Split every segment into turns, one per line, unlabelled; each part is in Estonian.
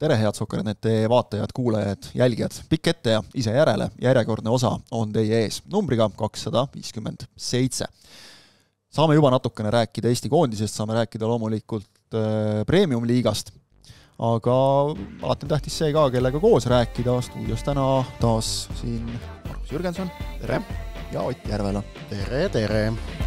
Tere, head Sokkernet.ee vaatajad, kuulajad, jälgijad, pikk ette ja ise järele. Järjekordne osa on teie ees numbriga 257. Saame juba natukene rääkida Eesti koondisest, saame rääkida loomulikult Premium-liigast, aga alati on tähtis see ka, kellega koos rääkida. Stuudios täna taas siin Markus Jürgenson.
Tere!
Ja Ott Järvela.
Tere, tere!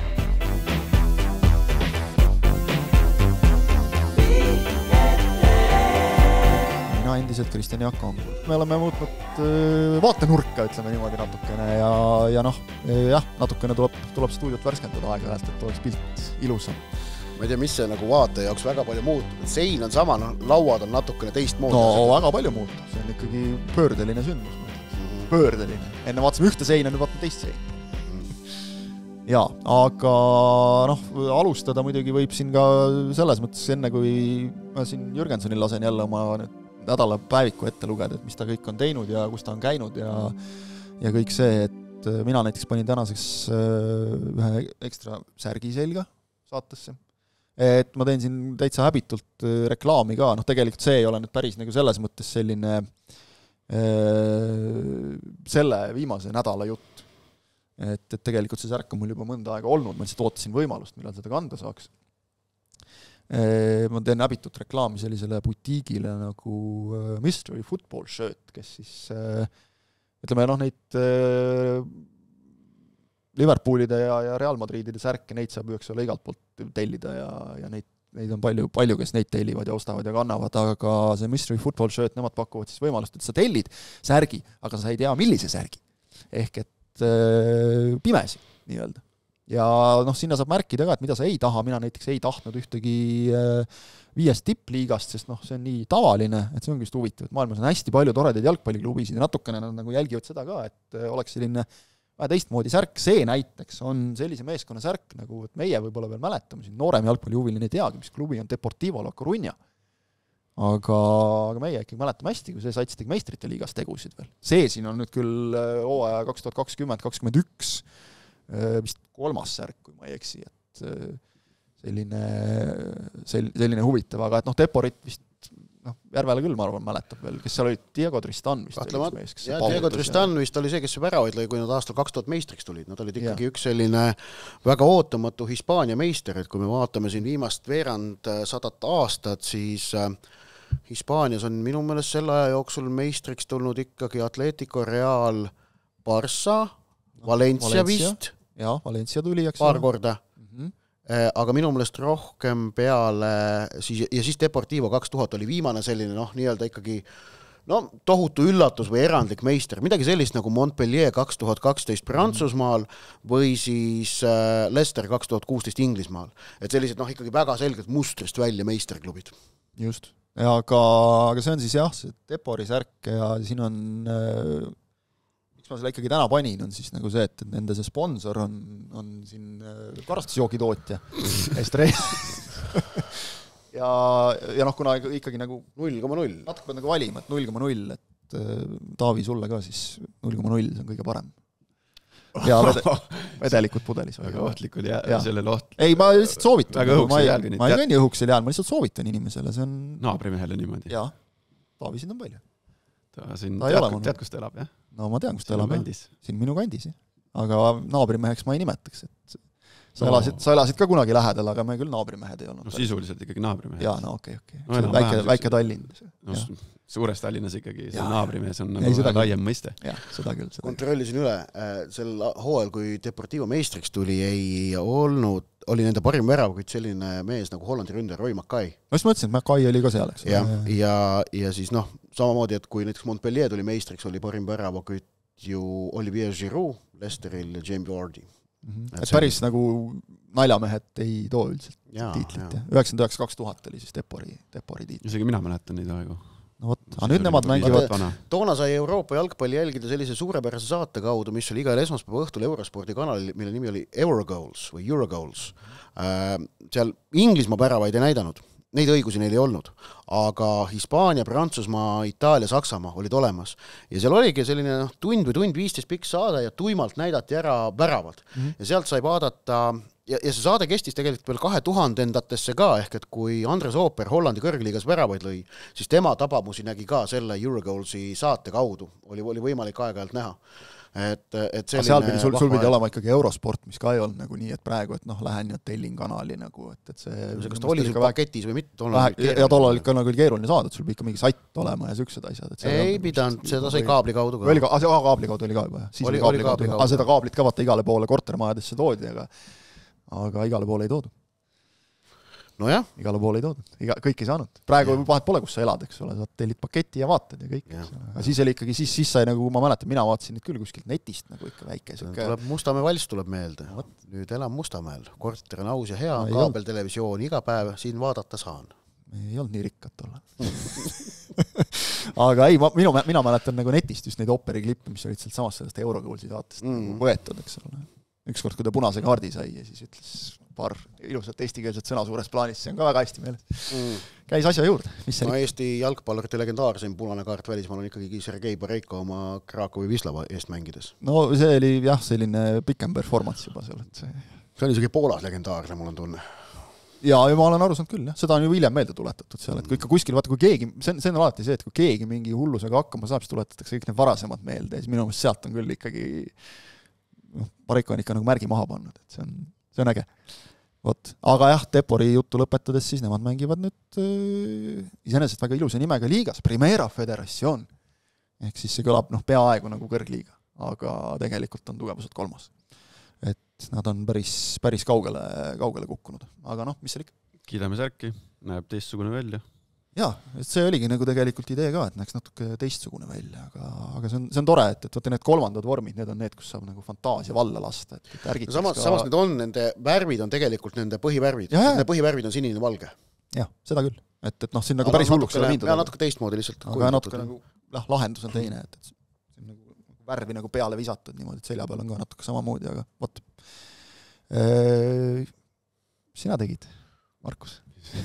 Mina endiselt Kristjan Jaak Angul. Me oleme muutnud vaatenurka, ütleme niimoodi natukene ja natukene tuleb stuudiot värskendada aeg-ajalt, et oleks pilt ilusam.
Ma ei tea, mis see nagu vaataja jaoks väga palju muutub. Sein on sama, lauad on natukene teistmoodi.
No väga palju muutub, see on ikkagi pöördeline sündmus. Pöördeline. Enne vaatasime ühte seina, nüüd vaatame teist seina. Ja, aga alustada muidugi võib siin ka selles mõttes enne, kui ma siin Jürgensonil lasen jälle oma nädala päeviku ette lugeda, et mis ta kõik on teinud ja kus ta on käinud ja kõik see, et mina näiteks panin tänaseks ühe ekstra särgi selga saatesse. Et ma teen siin täitsa häbitult reklaami ka, tegelikult see ei ole nüüd päris nagu selles mõttes selline selle viimase nädala jutt. Et tegelikult see särk on mul juba mõnda aega olnud, ma lihtsalt ootasin võimalust, millal seda kanda saaks. Ma teen häbitut reklaami sellisele butiigile nagu Mystery Football Shirt, kes siis ütleme, neid Liverpoolide ja Real Madridide särke, neid saab igalt poolt tellida ja neid on palju, kes neid tellivad ja ostavad ja kannavad, aga see Mystery Football Shirt, nemad pakuvad siis võimalust, et sa tellid särgi, aga sa ei tea, millise särgi. Ehk et pimesi, nii-öelda. Ja sinna saab märkida ka, et mida sa ei taha, mina näiteks ei tahtnud ühtegi 5 tippliigast, sest see on nii tavaline, et see on just huvitav, et maailmas on hästi palju toredaid jalgpalliklubisid ja natukene nad nagu jälgivad seda ka, et oleks selline teistmoodi särk, see näiteks on sellise meeskonna särk, nagu et meie võib-olla veel mäletame, siin noorem jalgpallihuviline ei teagi, mis klubi on Deportivo La Coruña. Aga meie ikkagi mäletame hästi, kui see sats tegi meistrite liigas tegusid veel. See siin on nüüd küll hooaja 2020-2021 vist 3. särk, kui ma ei eksi, et selline huvitav, aga et Deporit vist Järvele küll, ma arvan, mäletab veel, kes seal olid, Diego Tristan vist.
Diego Tristan vist oli see, kes väravaid lõi, kui nad aastal 2000 meistriks tulid. Nad olid ikkagi üks selline väga ootamatu Hispaania meister, et kui me vaatame siin viimast veerand 100 aastat, siis Hispaanias on minu meelest selle aja jooksul meistriks tulnud ikkagi Atletico, Real, Barça, Valencia vist.
Jaa, Valencia tuli,
paar korda. Aga minu meelest rohkem peale, ja siis Deportivo 2000 oli viimane selline, nii-öelda ikkagi tohutu üllatus või erandlik meister. Midagi sellist nagu Montpellier 2012 Prantsusmaal või siis Leicester 2016 Inglismaal. Et sellised ikkagi väga selgelt mustrist välja meisterklubid.
Just. Aga see on siis see Depori särk ja siin on ma selle ikkagi täna panin, on siis nagu see, et nende see sponsor on siin karastusjookitootja. ja kuna ikkagi nagu
0,0.
Natuke pead nagu valima, et 0,0, et Taavi sulle ka siis 0,0, see on kõige parem. Ja vedelikud pudelis.
Väga ohtlikul ja sellel ohtlik.
Ei, ma lihtsalt soovitan.
Väga õhuksel jääl.
Ma ei kõnni õhuksel jääl, ma lihtsalt soovitan inimesele. See on
naabrimehele niimoodi.
Jaa, Taavi siin on palju.
Tead, kus ta elab, jah?
No ma tean, kus ta elab. Siin minu kandis. Aga naabrimeheks ma ei nimetaks. Sa elasid ka kunagi lähedal, aga me küll naabrimehed ei olnud.
Sisuliselt ikkagi naabrimehed.
Jaa, okei. Väike Tallinn.
Suures Tallinnas ikkagi see naabrimees on nagu laiem mõiste.
Jah, seda küll.
Kontrollisin üle, sel hooajal, kui Deportivo meistriks tuli, oli nende parim värav, kuid selline mees nagu Hollandi ründer Roy Mackay.
Ma just mõtlesin, et Mackay oli ka seal, eks.
Ja siis samamoodi, et kui näiteks Montpellier tuli meistriks, oli parim värav, kuid ju Olivier Giroud, Leicesteril ja James Vardy.
Et päris nagu naljamehed ei too üldiselt tiitlit. 99-2000 oli siis Depori tiitlit.
Isegi mina mäletan neid aegu.
Aga nüüd nemad mängivad.
Toona sai Euroopa jalgpalli jälgida sellise suurepärase saate kaudu, mis oli igal esmaspäeva õhtul Eurospordi kanalil, mille nimi oli Eurogoals või Eurogoals. Seal Inglismaa päravaid ei näidanud. Neid õigusi neil ei olnud. Aga Hispaania, Prantsusmaa, Itaalia, Saksamaa olid olemas. Ja seal oligi selline tund 15 pikk saade ja tuimalt näidati ära väravad. Ja sealt sai vaadata ja see saade kestis tegelikult veel 2000-ndatesse ka, ehk et kui Andres Ooper Hollandi kõrgliigas väravaid lõi, siis tema tabamusi nägi ka selle Eurogoalsi saate kaudu, oli võimalik aeg-ajalt näha. Et
seal pidi sul pidi olema ikkagi Eurosport, mis ka ei olnud nagu nii, et praegu, et lähen ja tellin kanali nagu, et see
kas ta oli sul paketis või mitte?
Ja tollal ikka nagu oli keeruline saada, et sul pidi ikka mingi satt olema ja süksed asjad.
Ei pidanud, seda sai kaabli kaudu ka.
Kaabli kaudu oli ka juba, siis oli kaabli kaudu. Aga seda kaablit ka vaata igale poole kortermajadesse toodi, aga igale poole ei toodu.
No jah.
Igale poole ei toodud, kõik ei saanud. Praegu vahet pole, kus sa elad, eks ole, saad tellid paketi ja vaatad ja kõik. Aga siis oli ikkagi, siis sai nagu, ma mäletan, mina vaatasin nüüd küll kuskilt netist nagu ikka väike.
Tuleb Mustamäe valss tuleb meelde. Nüüd elan Mustamäel, korter on aus ja hea, kaabeltelevisioon iga päev, siin vaadata saan.
Ei olnud nii rikkad olla. Aga ei, mina mäletan nagu netist just neid operi klippe, mis olid sealt samast sellest Eurogoalsi saatest võetud, eks ole. Ükskord, kui ta punase kaardi sai ja siis ütles paar ilusat eestikeelset sõna suures plaanis, see on ka väga hästi meeles. Käis asja juurde.
Eesti jalgpallurite legendaarseim punane kaart välismaal on ikkagi Sergei Boreiko oma Krakowi Wislava eest mängides.
No see oli jah, selline pikem performance juba seal. See
on isegi Poolas legendaarne, mul on tunne.
Ja ma olen aru saanud küll, jah. Seda on ju hiljem meelde tuletatud seal, et kui ikka kuskil, vaata kui keegi, see on alati see, et kui keegi mingi hullusega hakkama saab, siis tuletatakse kõik need varasemad meelde ja siis minu meelest sealt on küll ikkagi Boreiko on ikka nagu märgi maha pannud, et see on äge. Aga jah, Tepori juttu lõpetades siis nemad mängivad nüüd iseenesest väga ilusa nimega liigas, Primera Federación. Ehk siis see kõlab peaaegu nagu kõrgliiga, aga tegelikult on tugevuselt 3. Et nad on päris kaugele kukkunud. Aga mis seal ikka?
Kiidame särki, näeb teistsugune välja.
Jaa, et see oligi nagu tegelikult idee ka, et näeks natuke teistsugune välja, aga see on tore, et võtta need kolmandad vormid, need on need, kus saab nagu fantaasia valla lasta.
Samas need on, nende värvid on tegelikult nende põhivärvid. Nende põhivärvid on sinine valge.
Jah, seda küll. Et siin nagu päris hulluks ole mindud.
Ja natuke teistmoodi lihtsalt.
Aga natuke nagu, lahendus on teine, et see on nagu värvi nagu peale visatud niimoodi, et selja peal on ka natuke samamoodi, aga võt. Sina tegid, Markus?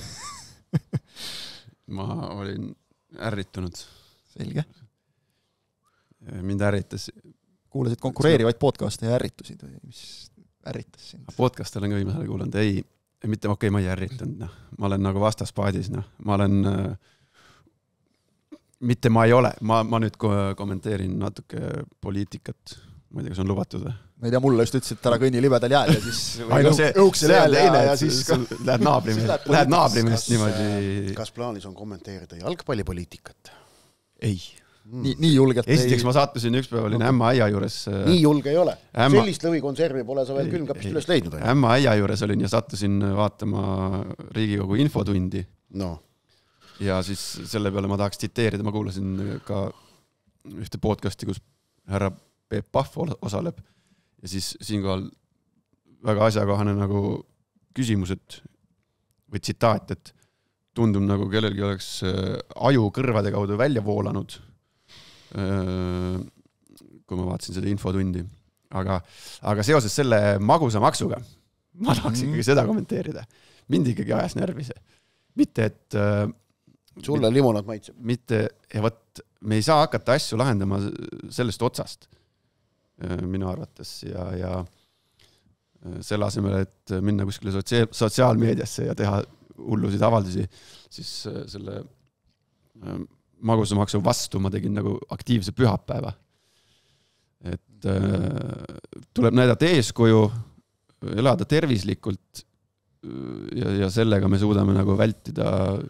Ma olin ärritunud.
Selge.
Mind ärritas.
Kuulasid konkureerivaid podcaste ja ärritusid või mis ärritas sind?
Podcast olen ka viimasel kuulanud. Ei, mitte ma ei ärritunud. Ma olen nagu vastaspaadis. Ma olen... Mitte ma ei ole. Ma nüüd kommenteerin natuke poliitikat. Ma ei tea, kas on lubatud või?
Ma ei tea, mulle just ütlesid, et ära kõnni libedal jääl ja siis õuksel jääl ja siis
lähed naabrimehest niimoodi.
Kas plaanis on kommenteerida jalgpallipoliitikat?
Ei.
Nii julgelt ei.
Esiteks ma sattusin ükspäev, olin Ämma aia juures.
Nii julge ei ole. Sellist lõvikonservi pole sa veel külmkapist üles leidnud.
Ämma aia juures olin ja sattusin vaatama Riigikogu infotundi.
No.
Ja siis selle peale ma tahaks tsiteerida, ma kuulasin ka ühte podcasti, kus härra Peep Pahv osaleb. Ja siis siinkohal väga asjakohane nagu küsimused või tsitaat, et tundub nagu kellelgi oleks aju kõrvade kaudu välja voolanud, kui ma vaatasin seda infotundi. Aga seoses selle magusa maksuga ma tahaks ikkagi seda kommenteerida. Mind ikkagi ajas närvise. Mitte, et...
Sulle limonad maitseb.
Mitte, ja võt, me ei saa hakata asju lahendama sellest otsast. Minu arvates ja selle asemel, et minna kuskile sotsiaalmeediasse ja teha hullusid avaldusi, siis selle magusamaksu vastu ma tegin nagu aktiivse pühapäeva. Et tuleb näidata eeskuju, elada tervislikult ja sellega me suudame nagu vältida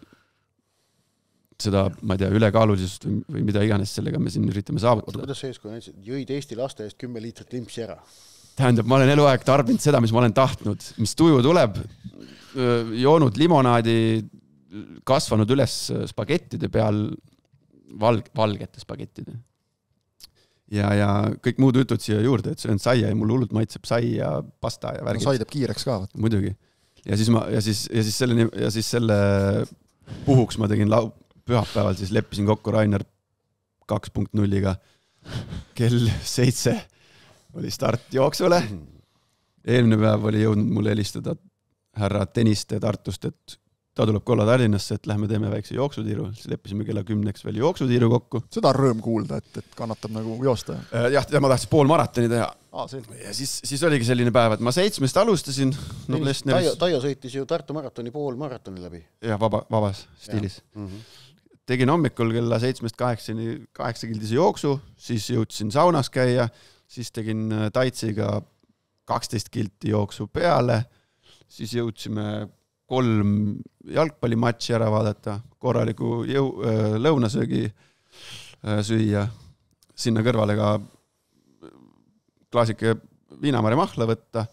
seda, ma ei tea, ülekaalulisust või mida iganes sellega me siin üritame saavutada.
Kuidas see eeskuju näiteks? Jõid Eesti laste eest 10 liitrit limpsi ära?
Tähendab, ma olen eluaeg tarbinud seda, mis ma olen tahtnud. Mis tuju tuleb, joonud limonaadi, kasvanud üles spagettide peal, valgete spagettide. Ja kõik muud jutud siia juurde, et see on saia ja mul hullult maitseb sai ja pasta ja värgid.
No, sai teeb kiireks ka.
Muidugi. Ja siis selle puhuks ma tegin pühapäeval, siis leppisin kokku Rainer 2.0-ga. Kell 7 oli start jooksule. Eelmine päev oli jõudnud mulle helistada härra Tõniste Tartust, et ta tuleb kolla Tallinnasse, et lähme teeme väikse jooksutiiru. Siis leppisime kella 10 veel jooksutiiru kokku.
Seda on rõõm kuulda, et kannatab nagu joosta.
Jah, ma tahtis pool maratoni teha. ja siis oligi selline päev, et ma 7 alustasin.
Taio sõitis ju Tartu maratoni poolmaratoni läbi.
Ja vabas stiilis. Tegin hommikul kella 7-8 kildise jooksu, siis jõudsin saunas käia, siis tegin Taitsiga 12 kilti jooksu peale, siis jõudsime 3 jalgpallimatši ära vaadata, korraliku lõunasöögi süüa, sinna kõrvale ka klaasike viinamarja mahla võtta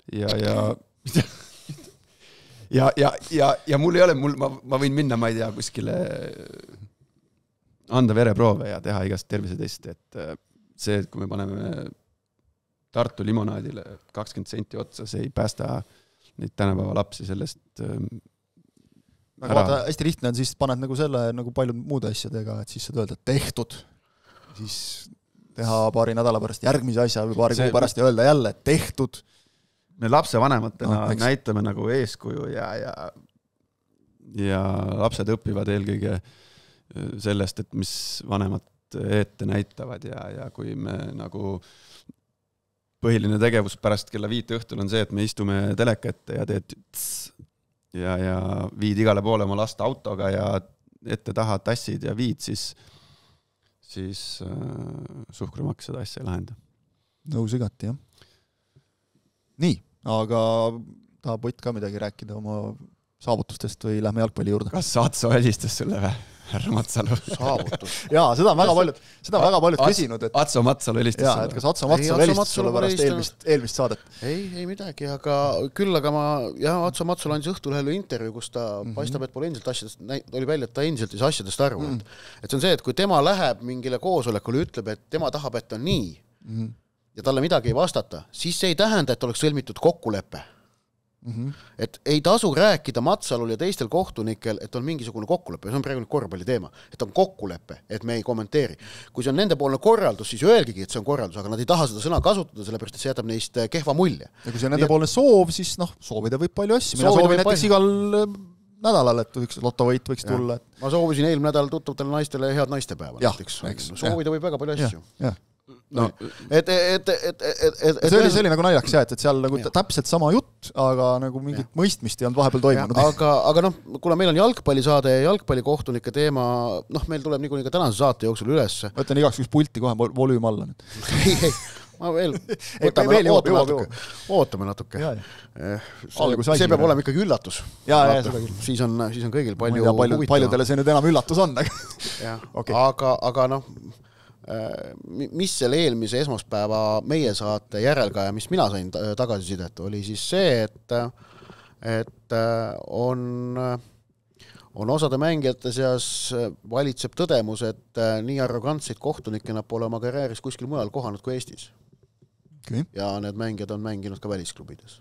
ja mul ei ole, ma võin minna, ma ei tea, kuskile anda vereproove ja teha igast tervisetesti, et see, et kui me paneme Tartu limonaadile 20 senti otsa, see ei päästa neid tänapäeva lapsi sellest
aga vaata, hästi lihtne on, siis paned nagu selle nagu paljud muude asjadega, et siis saad öelda, et tehtud, siis teha paari nädala pärast järgmise asja või paari kuu pärast ja öelda jälle, et tehtud.
Me lapsevanematena näitame nagu eeskuju ja lapsed õpivad eelkõige sellest, et mis vanemad ette näitavad ja kui me nagu põhiline tegevus pärast kella 5 õhtul on see, et me istume teleka ette ja teed ja viid igale poole oma last autoga ja ette taha tassid ja viid, siis suhkrumaks seda asja ei lahenda.
Nõus igati, jah. Nii, aga tahab Ott ka midagi rääkida oma saavutustest või lähme jalgpalli juurde?
Kas Atso helistas sulle või? Härra Matsalu.
Saavutus.
Jaa, seda on väga paljud küsinud. Et...
Atso Matsalu helistas sulle.
Et kas Atso Matsalu helistas sulle pärast eelmist saadet?
Ei midagi, aga küll, aga Atso Matsalu andis Õhtulehele intervjuu, kus ta paistab, et pole endiselt asjadest, oli välja, et ta endiselt ei saa asjadest aru. Et see on see, et kui tema läheb mingile koosolekule, ütleb, et tema tahab, et on nii ja talle midagi ei vastata, siis see ei tähenda, et oleks sõlmitud kokkulepe. Et ei tasu rääkida Matsalul ja teistel kohtunikel, et on mingisugune kokkulepe, see on praegu korvpalli teema, et on kokkulepe, et me ei kommenteeri. Kui see on nendepoolne korraldus, siis öelgigi, et see on korraldus, aga nad ei taha seda sõna kasutada, sellepärast, et see jätab neist kehva mulje.
Ja kui see on nendepoolne soov, siis soovida võib palju asju. Mina soovin näiteks igal nädalal, et üks lotovõit võiks tulla.
Ma soovisin eelmine nädal tuttavatele naistele head naistepäeva. Soovida võib väga palju asju.
No, see oli nagu naljaks, et seal nagu täpselt sama jutt, aga nagu mingit mõistmist ei olnud vahepeal toimunud.
Aga kuna meil on jalgpallisaade ja jalgpallikohtunike teema, meil tuleb niikuinii ka tänase saate jooksul üles.
Võtan igaks üks pulti kohe volüüm alla nüüd.
Ei, ma veel ootame natuke. See peab olema ikkagi üllatus. Siis on kõigil palju huvitav.
Paljudele see nüüd enam üllatus on.
Aga mis selle eelmise esmaspäeva meie saate järel ka ja mis mina sain tagasisidet, oli siis see, et on osade mängijate seas valitseb tõdemus, et nii arrogantseid kohtunikke nad pole oma karjääris kuskil mujal kohanud kui Eestis. Ja need mängijad on mänginud ka välisklubides.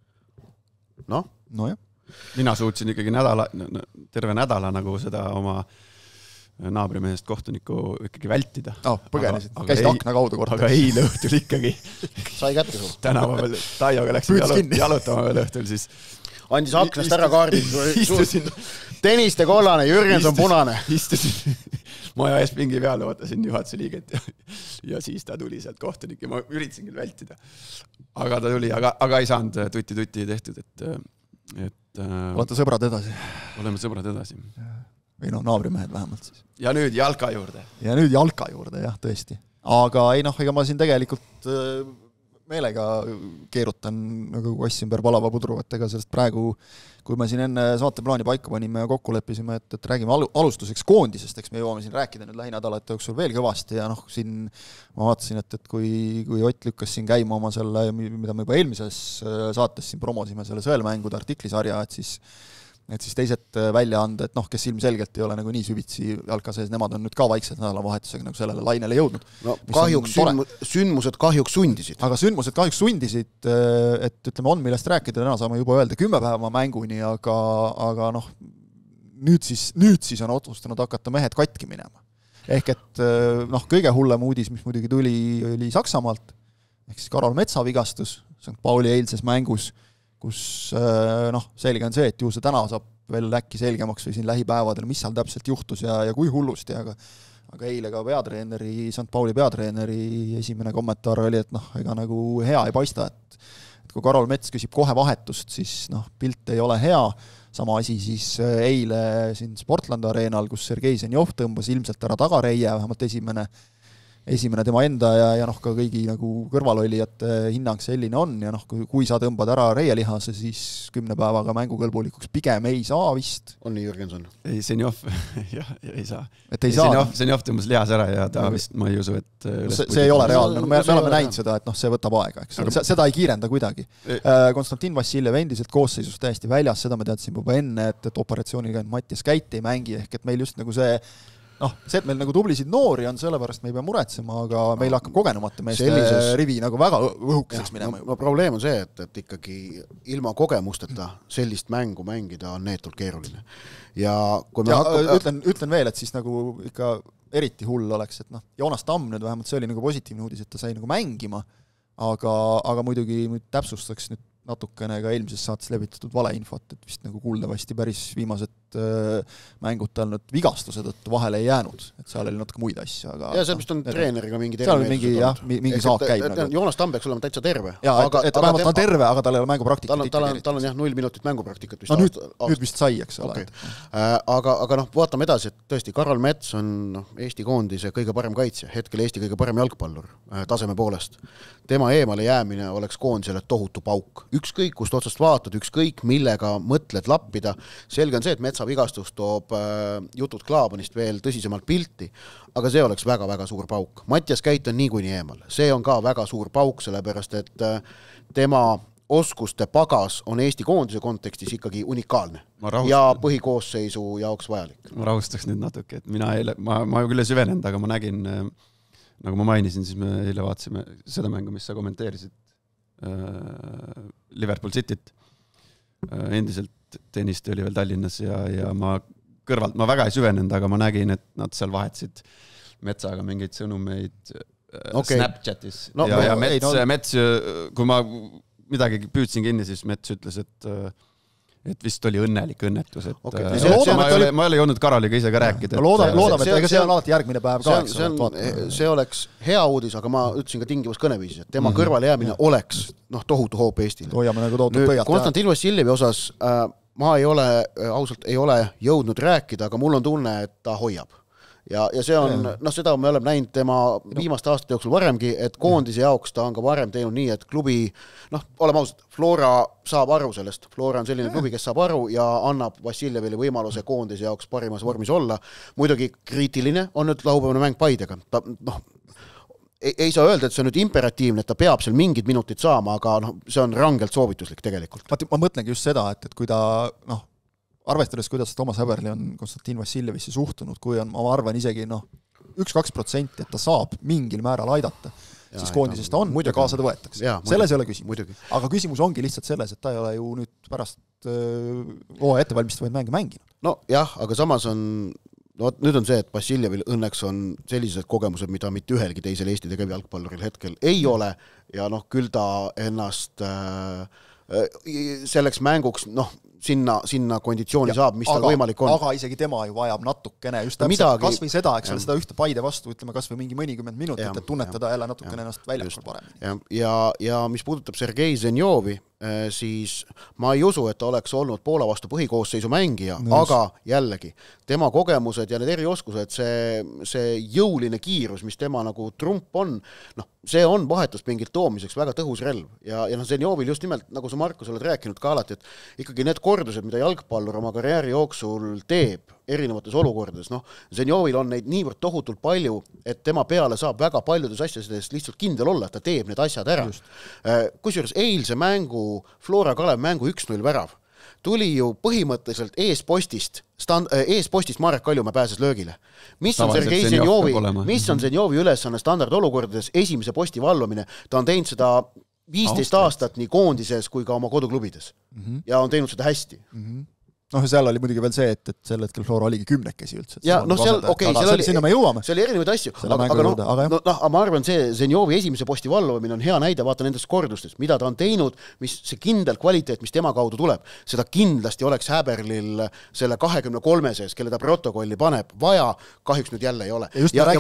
No jah.
Mina suutsin ikkagi terve nädala nagu seda oma naabrimehest kohtunikku ikkagi vältida.
Põgenesid, käisid akna kaudu korda.
Aga eile õhtul ikkagi.
Sai kätte sul.
Tänava veel Taioga läksin jalutama veel õhtul, siis
andis aknast ära kaardid. Teniste kollane, Jürgenson punane.
Istusin maja ees pingi peale, ootasin juhatuse liiget ja siis ta tuli sealt kohtunik ja ma üritasin küll vältida. Aga ta tuli, aga ei saanud tutti tehtud, et
olete sõbrad edasi?
Oleme sõbrad edasi.
Või naabrimehed vähemalt siis.
Ja nüüd jalka juurde.
Jah, tõesti. Aga ega ma siin tegelikult meelega keerutan nagu kass ümber palava pudru, et ega sellest praegu, kui me siin enne saateplaani paika panime ja kokku leppisime, et räägime alustuseks koondisest, eks me jõuame siin rääkida nüüd lähinädalate jooksul veel kõvasti ja siin ma vaatasin, et kui Ott lükkas siin käima oma selle, mida me juba eelmises saates siin promosime, selle sõelmängude artiklisarja, et siis teised välja anda, et kes ilmselgelt ei ole nagu nii süvitsi jalka sees, nemad on nüüd ka vaiksed nädalavahetusega nagu sellele lainele jõudnud.
No kahjuks sündmused kahjuks sundisid.
Aga sündmused kahjuks sundisid, et ütleme, on millest rääkida, täna saame juba öelda 10 päeva mänguni, aga nüüd siis on otsustanud hakata mehed katki minema. Ehk et kõige hullem uudis, mis muidugi tuli, oli Saksamaalt, ehk siis Karol Metsa vigastus, St. Pauli eilses mängus, kus selge on see, et ju see täna saab veel äkki selgemaks või siin lähipäevadel, mis seal täpselt juhtus ja kui hullusti, aga eile ka St. Pauli peatreeneri esimene kommentaar oli, et ega nagu hea ei paista, et kui Karol Mets küsib kohe vahetust, siis pilt ei ole hea. Sama asi siis eile siin Sportland Arenal, kus Sergei Zenjov tõmbas ilmselt ära tagareie, vähemalt esimene tema enda ja ka kõigi nagu kõrvalolijate hinnang selline on ja kui sa tõmbad ära reielihase, siis 10 päevaga mängukõlbulikuks pigem ei saa vist.
On nii, Jürgenson?
Ei, Zenjov ei saa.
Et ei saa?
Zenjov tõmbas lihas ära ja ta vist, ma ei usu, et
see ei ole reaalne. Me oleme näinud seda, et see võtab aega, eks. Seda ei kiirenda kuidagi. Konstantin Vassiljev endiselt koosseisus täiesti väljas, seda me teadsin juba enne, et operatsiooniga Mattias Käit ei mängi, ehk et meil just nagu see et meil nagu tublisid noori on, sellepärast me ei pea muretsema, aga meil hakkab kogenumate meeste rivi nagu väga õhukeseks minema.
No probleem on see, et ikkagi ilma kogemusteta sellist mängu mängida on neetult keeruline. Ja kui me
ütlen veel, et siis nagu ikka eriti hull oleks, et Joonas Tamm nüüd vähemalt see oli nagu positiivne uudis, et ta sai nagu mängima, aga muidugi täpsustaks nüüd natukene ka eelmises saates levitatud valeinfot, et vist nagu kuuldavasti päris viimased mängud tal nüüd vigastuse tõttu vahele ei jäänud, et seal oli natuke muid asju, aga
ja seal vist on treeneriga mingi
mingi saak käib
nagu. Joonas Tamm peaks olema täitsa terve.
Aga vähemalt ta on terve, aga tal ei ole mängupraktikat.
Tal on 0 minutit mängupraktikat vist.
Nüüd vist sai, eks ole.
Aga vaatame edasi, et tõesti Karol Mets on Eesti koondise kõige parem kaitsja, hetkel Eesti kõige parem jalgpallur taseme poolest. Tema eemale jäämine oleks koondisele tohutu pauk. Ükskõik, kust otsast vaatad, ükskõik, millega mõtled lappida. Selge on see, et Metsa vigastus toob jutud Klaabanist veel tõsisemalt pilti, aga see oleks väga-väga suur pauk. Mattias Käit on niikuinii eemal. See on ka väga suur pauk, sellepärast et tema oskuste pagas on Eesti koondise kontekstis ikkagi unikaalne ja põhikoosseisu jaoks vajalik.
Ma rahustaks nüüd natuke, et ma küll ei süvenenud, aga ma nägin, nagu ma mainisin, siis me eile vaatasime seda mängu, mis sa kommenteerisid Liverpool Cityt. Endiselt tennist oli veel Tallinnas ja ma väga ei süvenenud, aga ma nägin, et nad seal vahetsid Metsaga mingeid sõnumeid Snapchatis. Ja Mets, kui ma midagi püüdsin kinni, siis Mets ütles, et vist oli õnnelik õnnetus. Ma ei ole jõudnud Karoliga ise ka rääkida.
Loodame, et see on alati järgmine päev ka.
See oleks hea uudis, aga ma ütlesin ka tingivus kõneviisis, et tema kõrvale jäämine oleks tohutu hoop Eestile.
Hoiame nagu tohutud pöialt.
Konstantin Vassiljevi osas ma ausalt ei ole jõudnud rääkida, aga mul on tunne, et ta hoiab. Ja see on, seda me oleme näinud tema viimaste aastate jooksul varemgi, et koondise jaoks ta on ka varem teinud nii, et klubi, oleme ausad, Flora saab aru sellest. Flora on selline klubi, kes saab aru ja annab Vassiljevile võimaluse koondise jaoks parimas vormis olla. Muidugi kriitiline on nüüd laupäevane mäng Paidega. Ei saa öelda, et see on nüüd imperatiivne, et ta peab seal mingid minutid saama, aga see on rangelt soovituslik tegelikult.
Ma mõtlengi just seda, et kui ta, arvestades, kuidas Toomas Häberli on Konstantin Vassiljevisse suhtunud, kui on, ma arvan, isegi 1-2%, et ta saab mingil määral aidata, siis koondisest on ja kaasa ta võetakse. Selles ei ole küsimus. Aga küsimus ongi lihtsalt selles, et ta ei ole ju nüüd pärast ettevalmistavaid mänge mänginud.
Aga samas on, nüüd on see, et Vassiljevil õnneks on sellised kogemused, mida mitte ühelgi teisel Eesti tegevjalgpalluril hetkel ei ole ja küll ta ennast selleks mänguks, sinna konditsiooni saab, mis tal võimalik on.
Aga isegi tema ju vajab natukene just täpselt kas või seda, eks ole, seda ühte Paide vastu, ütleme kas või mingi mõnikümmend minutit, et tunnetada jälle natukene ennast väljakul paremini.
Ja mis puudutab Sergei Zenjovi, siis ma ei usu, et ta oleks olnud Poola vastu põhikoosseisu mängija, aga jällegi, tema kogemused ja need erioskused, see jõuline kiirus, mis tema nagu trump on, see on vahetuspingilt toomiseks väga tõhus relv. Ja Zenjovil just nimelt, nagu sa Markus oled rääkinud ka alati, et ikkagi need kordused, mida jalgpallur oma karjääri jooksul teeb erinevates olukordades, Zenjovil on neid niivõrd tohutult palju, et tema peale saab väga paljudes asjades lihtsalt kindel olla, et ta teeb need asjad ära. Kusjuures eilse mängu, Flora Kalev mängu 1-0 värav tuli ju põhimõtteliselt eespostist Marek Kaljumäe pääses löögile. Mis on Zenjovi ülesanne standardolukordades esimese posti valvamine? Ta on teinud seda 15 aastat nii koondises kui ka oma koduklubides. Ja on teinud seda hästi.
noh, seal oli muidugi veel see, et sel hetkel Flora oligi 10 üldse.
Ja noh, seal, okei, seal oli,
sinna me jõuame.
See oli erinevaid asju, aga ma arvan, see Zenjovi esimese posti valvamine on hea näide, vaata nendest kordustest, mida ta on teinud, mis see kindel kvaliteet, mis tema kaudu tuleb, seda kindlasti oleks Häberlil selle 23 sees, kelle ta protokolli paneb, vaja, kahjuks nüüd jälle ei ole.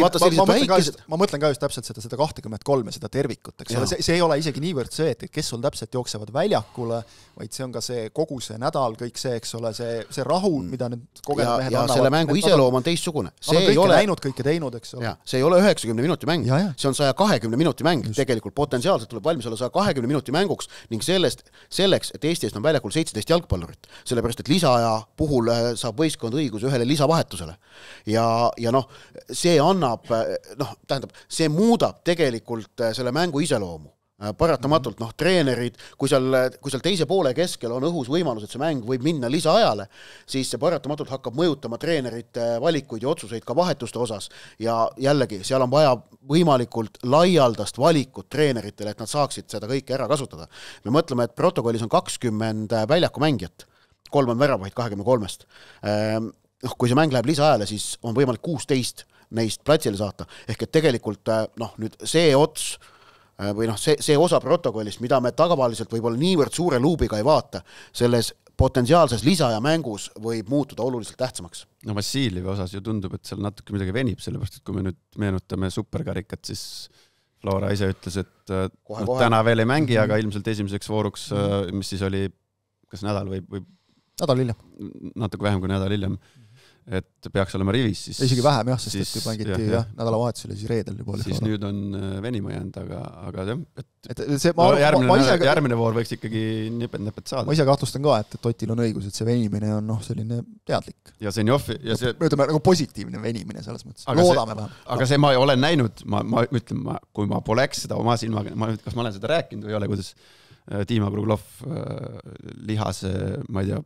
Ma mõtlen ka just täpselt seda 23, seda tervikut, eks ole, see ei ole isegi niivõrd see, et kes sul täpselt jooksevad väljakule, vaid see on ka see kogu see nädal, kõik see, eks ole, see rahu, mida need kogenud mehed annavad.
Ja selle mängu iseloom on teistsugune.
See ei ole näinud, kõike teinud, eks ole.
See ei ole 90 minuti mäng, see on 120 minuti mäng, tegelikult potentsiaalselt tuleb valmis olla 120 minuti mänguks ning selleks, et Eesti eest on väljakul 17 jalgpallurit, sellepärast, et lisaaja puhul saab võistkond õiguse ühele lisavahetusele. Ja noh, see annab, see muudab tegelikult selle mängu iseloomu. Paratamatult, treenerid, kui seal teise poole keskel on õhus võimalus, et see mäng võib minna lisaajale, siis see paratamatult hakkab mõjutama treenerite valikuid ja otsuseid ka vahetuste osas. Ja jällegi, seal on vaja võimalikult laialdast valikut treeneritele, et nad saaksid seda kõike ära kasutada. Me mõtleme, et protokollis on 20 väljaku mängijat, 3 on väravaid 23-st. Kui see mäng läheb lisaajale, siis on võimalik 16 neist platsile saata. Ehk et tegelikult nüüd see ots või see osa protokollist, mida me tagavaliselt võib-olla niivõrd suure luubiga ei vaata, selles potentsiaalses lisaaja mängus võib muutuda oluliselt tähtsamaks.
No Vassiljevi osas ju tundub, et seal natuke midagi venib, sellepärast, et kui me nüüd meenutame superkarikat, siis Flora ise ütles, et täna veel ei mängi, aga ilmselt esimeseks vooruks, mis siis oli kas nädal või
nädal hiljem.
Natuke vähem kui nädal hiljem. Et peaks olema rivis, siis...
Isegi vähem, jah, sest et mängiti nädalavahetusele siis reedel juba oli.
Siis nüüd on venima jäänud, aga järgmine voor võiks ikkagi nipet saada.
Ma ise kahtlustan ka, et Otil on õigus, et see venimine on selline teadlik.
Ja Zenjovi...
Möödame nagu positiivne venimine selles mõttes. Loodame vähem.
Aga see ma olen näinud, ma ütlen, kui ma poleks seda oma silmaga, kas ma olen seda rääkinud või ei ole, kuidas Dima Kruglov lihase, ma ei tea,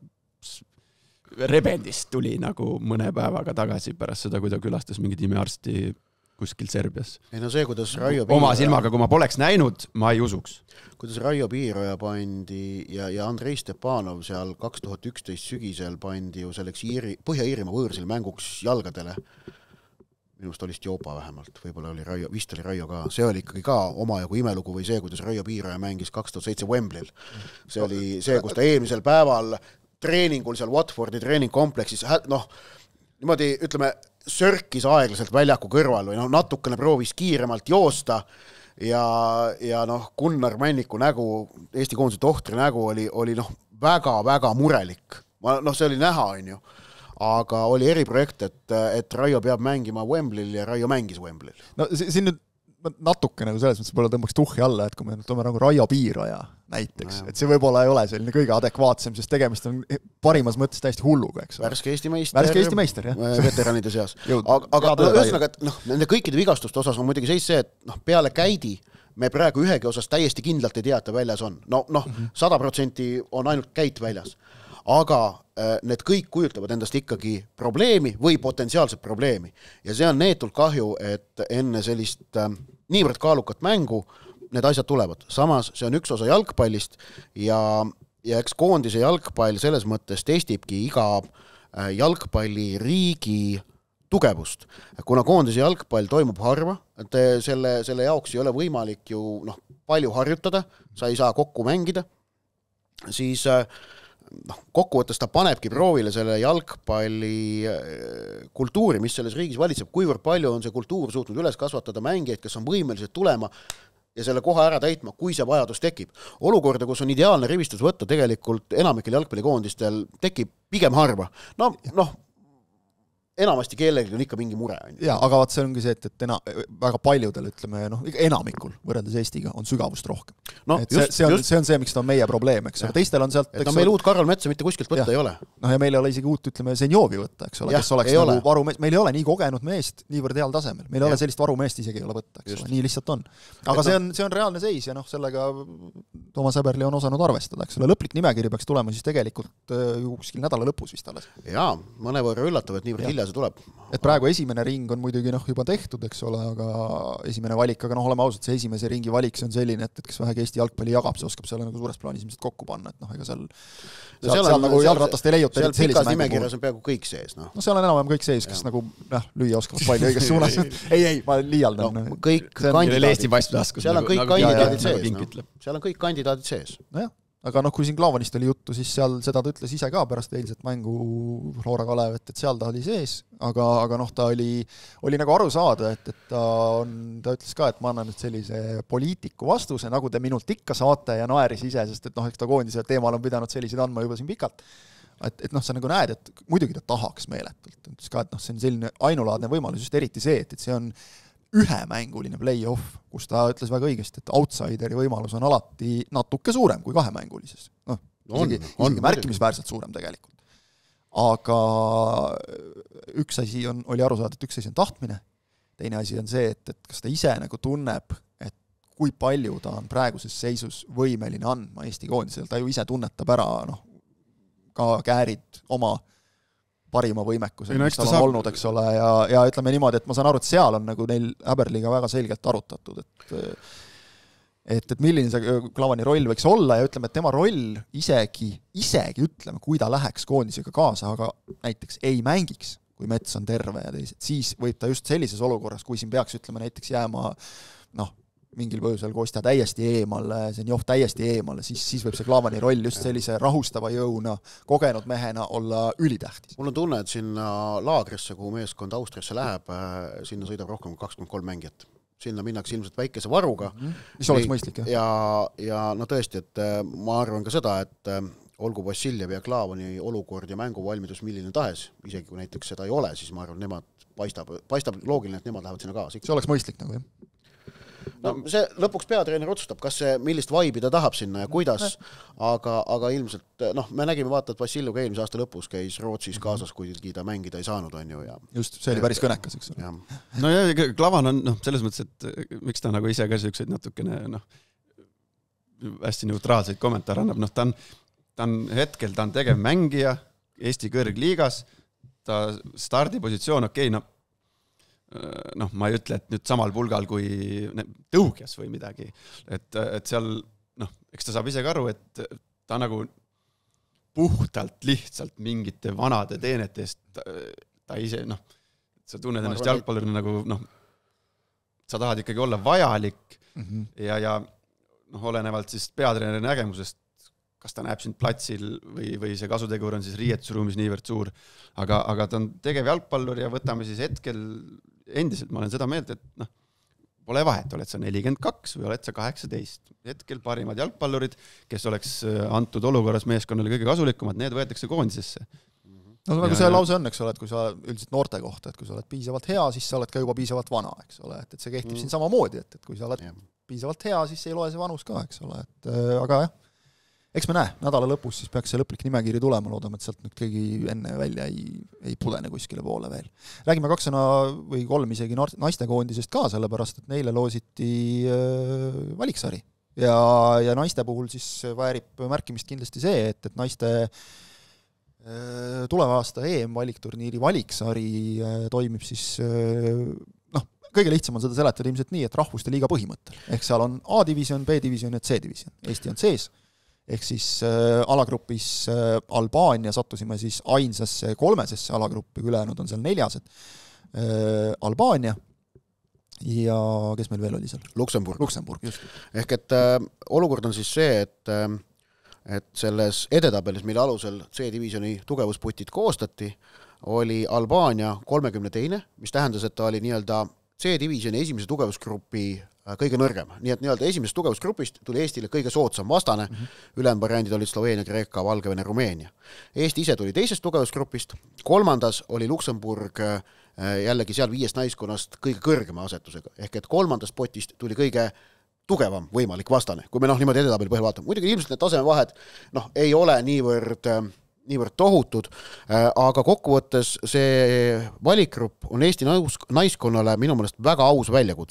rebendist tuli nagu mõne päevaga tagasi pärast seda, kui ta külastas mingi tiimiarsti kuskil Serbias.
Ei no see, kuidas Raio
oma silmaga, kui ma poleks näinud, ma ei usuks.
Kuidas Raio Piiroja pandi ja Andrei Stepanov seal 2011 sügisel pandi ju selleks Põhja-Iirimaa võõrsil mänguks jalgadele. Minust oli Stjopa vähemalt, võib-olla oli Raio, vist oli Raio ka. See oli ikkagi ka omajagu imelugu või see, kuidas Raio Piiroja mängis 2007 Wembley'l. See oli see, kus ta eelmisel päeval treeningul seal Watfordi treeningkompleksis, niimoodi, ütleme, sörkis aeglaselt väljaku kõrval või natukene proovis kiiremalt joosta ja Gunnar Männiku nägu, Eesti koondise tohtri nägu oli väga-väga murelik. See oli näha, on ju. Aga oli eriprojekt, et Raio peab mängima Wembley'l ja Raio mängis Wembley'l.
No siin nüüd natuke nagu selles mõttes võib-olla tõmbaks tuhhi alla, et kui me toome nagu Raio Piiraja näiteks, et see võib-olla ei ole selline kõige adekvaatsem, sest tegemist on parimas mõttes täiesti hulluga, eks.
Värske Eesti meister,
jah.
Veteranide seas. Aga ühesõnaga, et nende kõikide vigastuste osas on muidugi see, et peale käidi me praegu ühegi osas täiesti kindlalt ei tea, et ta väljas on. 100% on ainult käit väljas. Aga need kõik kujutavad endast ikkagi probleemi või potentsiaalset probleemi. Ja see on neetult kahju, et enne sellist niivõrd kaalukat mängu need asjad tulevad. Samas see on üks osa jalgpallist ja eks koondise jalgpall selles mõttes testibki iga jalgpalliriigi tugevust. Kuna koondise jalgpall toimub harva, et selle jaoks ei ole võimalik ju palju harjutada, sa ei saa kokku mängida, siis kokkuvõttes ta panebki proovile selle jalgpalli kultuuri, mis selles riigis valitseb, kuivõrd palju on see kultuur suutnud üles kasvatada mängijaid, kes on võimelised tulema ja selle koha ära täitma, kui see vajadus tekib. Olukorda, kus on ideaalne rivistus võtta, tegelikult enamikel jalgpallikoondistel tekib pigem harva. Enamasti kellelgi on ikka mingi mure.
Jaa, aga vaat see ongi see, et väga paljudel, ütleme, enamikul võrreldes Eestiga on sügavust rohkem. See on see, miks ta on meie probleem, eks. Aga teistel on sealt...
meil uut Karol Metsa mitte kuskilt võtta ei ole.
Ja meil ei ole isegi uut, ütleme, Zenjovi võtta, eks ole, kes oleks nagu varumeest. Meil ei ole nii kogenud meest niivõrd heal tasemel. Meil ei ole sellist varumeest isegi ei ole võtta, eks ole. Nii lihtsalt on. Aga see on reaalne seis ja sellega Toomas Häberli on osanud arvestada, eks ole. Lõplik nimekiri peaks tulema siis tegelikult kuskil nädala lõpus vist alles.
Jaa, mõnevõrra üllatav, et niivõrd hilja millal see tuleb?
Et praegu esimene ring on muidugi juba tehtud, eks ole, aga esimene valik, aga oleme ausad, see esimese ringi valik, see on selline, et kes vähegi Eesti jalgpalli jagab, see oskab selle suures plaanis ilmselt kokku panna, et ega seal nagu jalgratast ei leiuta.
Seal pikas nimekirjas on peaaegu kõik sees.
No seal on enam-vähem kõik sees, kes lüüa oskavad palju õiges suunas. ei, ma liialdan.
Seal on kõik kandidaadid sees. Seal on kõik kandidaadid sees.
Nojah. Aga kui siin Klaavanist oli juttu, siis seal seda ta ütles ise ka pärast eilset mängu Flora Kalev, et seal ta oli sees, aga ta oli nagu aru saada, et ta ütles ka, et ma annan nüüd sellise poliitiku vastuse, nagu te minult ikka saate ja naeris ise, sest et eks ta koondise teemal on pidanud selliseid andma juba siin pikalt. Et sa nagu näed, et muidugi ta tahaks meeletult. Ütles ka, et see on selline ainulaadne võimalus, just eriti see, et see on ühemänguline play-off, kus ta ütles väga õigesti, et outsideri võimalus on alati natuke suurem kui kahemängulises. Isegi märkimisväärselt suurem tegelikult. Aga üks asi oli aru saada, et üks asi on tahtmine, teine asi on see, et kas ta ise nagu tunneb, et kui palju ta on praeguses seisus võimeline andma Eesti koondisel, ta ju ise tunnetab ära ka käärid oma parima võimekuse, mis tal on olnud, eks ole, ja ütleme niimoodi, et ma saan aru, et seal on nagu neil Häberliga väga selgelt arutatud, et milline see Klavani roll võiks olla ja ütleme, et tema roll isegi ütleme, kui ta läheks koondisega kaasa, aga näiteks ei mängiks, kui Mets on terve ja teised, siis võib ta just sellises olukorras, kui siin peaks ütleme näiteks jääma mingil põhjusel Kostja täiesti eemale, Zenjov täiesti eemale, siis võib see Klavani roll just sellise rahustava jõuna, kogenud mehena olla ülitähtis.
Mul on tunne, et sinna laagrisse, kuhu meeskond Austriasse läheb, sinna sõidab rohkem kui 23 mängijat. Sinna minnakse ilmselt väikese varuga.
Mis oleks mõistlik, jah?
Ja tõesti, et ma arvan ka seda, et olgu Vassiljev ja Klavani olukord ja mänguvalmidus milline tahes, isegi kui näiteks seda ei ole, siis ma arvan, nemad paistab loogiline, et nemad lähevad sinna kaasa.
See oleks mõistlik nagu, jah?
See lõpuks peatreener otsustab, kas see, millist vaibi ta tahab sinna ja kuidas, aga ilmselt, me nägime vaata, et Vassiljev ka eelmise aasta lõpus käis Rootsis kaasas, kuigi ta mängida ei saanud, on ju. Ja
just, see oli päris kõnekas, eks.
No ja Klavan on selles mõttes, et miks ta nagu ise ka selliseid natukene hästi neutraalseid kommentaare annab, ta on tegev mängija Eesti kõrgliigas, ta stardipositsioon, ma ei ütle, et nüüd samal pulgal kui tõugjas või midagi, et seal, eks ta saab ise ka aru, et ta nagu puhtalt lihtsalt mingite vanade teenetest, ta ise, sa tunned ennast jalgpallurina nagu, sa tahad ikkagi olla vajalik ja olenevalt siis peatreeneri nägemusest, kas ta näeb sind platsil või see kasutegur on siis riietusruumis niivõrd suur, aga ta on tegev jalgpallur ja võtame siis hetkel endiselt, ma olen seda meelt, et pole vahet, oled sa 42 või oled sa 18. Hetkel parimad jalgpallurid, kes oleks antud olukorras meeskonnale kõige kasulikumad, need võetakse koondisesse.
No nagu see lause on, eks ole, et kui sa üldiselt noorte kohta, et kui sa oled piisavalt hea, siis sa oled ka juba piisavalt vana, eks ole, et see kehtib siin samamoodi, et kui sa oled piisavalt hea, siis ei loe see vanus ka, eks ole, et aga jah, eks me näe, nädala lõpus siis peaks see lõplik nimekiri tulema, loodame, et sealt nüüd keegi enne välja ei pudene kuskile poole veel. Räägime 2 sõna või 3 isegi naistekoondisest ka, sellepärast, et neile loositi valiksari. Ja naiste puhul siis väärib märkimist kindlasti see, et naiste tuleva aasta EM-valikturniiri valiksari toimib siis kõige lihtsam on seda seletada ilmselt nii, et rahvuste liiga põhimõttel. Ehk seal on A-division, B-division ja C-division. Eesti on sees. Ehk siis alagrupis Albaania sattusime siis ainsasse 3. alagruppi, kui ülejäänud on seal 4. Albaania ja kes meil veel oli seal? Luksemburg, just.
Ehk et olukord on siis see, et selles edetabelis, mille alusel C-divisioni tugevusputid koostati, oli Albaania 32, mis tähendas, et ta oli nii-öelda C-divisioni esimese tugevusgrupi kõige nõrgem. Nii et nii-öelda esimesest tugevusgrupist tuli Eestile kõige soodsam vastane. Ülejäänud variandid olid Sloveenia, Kreeka, Valgevene, Rumeenia. Eesti ise tuli teisest tugevusgrupist. 3. oli Luksemburg jällegi seal 5 naiskonnast kõige kõrgema asetusega. Ehk et 3. potist tuli kõige tugevam võimalik vastane, kui me niimoodi edetabeli põhjal vaatame. Muidugi ilmselt need tasemevahed ei ole niivõrd tohutud, aga kokkuvõttes see valikgrupp on Eesti naiskonnale minu meelest väga aus väljakutse.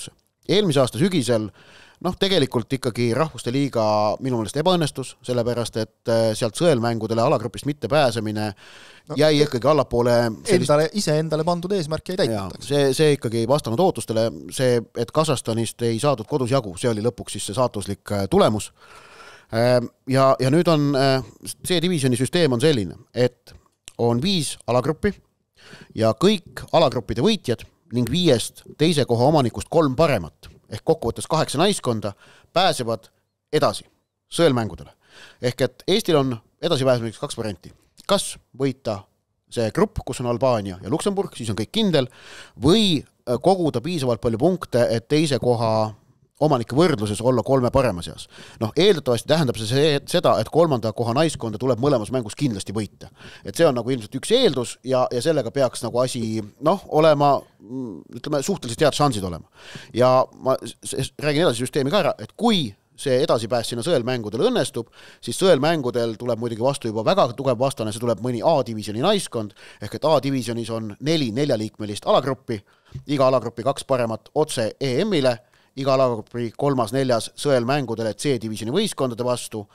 eelmise aasta sügisel tegelikult ikkagi Rahvuste Liiga minu meelest ebaõnnestus, sellepärast et sealt sõelmängudele alagrupist mitte pääsemine jäi ikkagi allapoole
iseendale pandud eesmärk jäi täitnud.
See ikkagi vastanud ootustele, see, et Kasahstanist ei saadud kodus jagu, see oli lõpuks siis see saatuslik tulemus. Ja nüüd on C-divisjoni süsteem on selline, et on 5 alagruppi ja kõik alagruppide võitjad ning 5 teise koha omanikust 3 paremat ehk kokkuvõttes 8 naiskonda pääsevad edasi sõelmängudele. Ehk et Eestil on edasi pääsemiseks 2 varianti. Kas võita see grupp, kus on Albaania ja Luksemburg, siis on kõik kindel, või koguda piisavalt palju punkte, et teise koha omanike võrdluses olla 3 parema seas. Eeldatavasti tähendab see seda, et 3. koha naiskonda tuleb mõlemas mängus kindlasti võita. Et see on nagu ilmselt üks eeldus ja sellega peaks nagu asi olema, ütleme, suhteliselt head šansid olema. Ja ma räägin edasi süsteemi ka ära, et kui see edasipääs sinna sõelmängudel õnnestub, siis sõelmängudel tuleb muidugi vastu juba väga tugev vastane, see tuleb mõni A-divisjoni naiskond, ehk et A-divisionis on 4 4-liikmelist alagruppi, iga alagruppi 2 paremat otse EM-ile, iga alagruppi 3., 4. sõelmängudele C-divisjoni võistkondade vastu,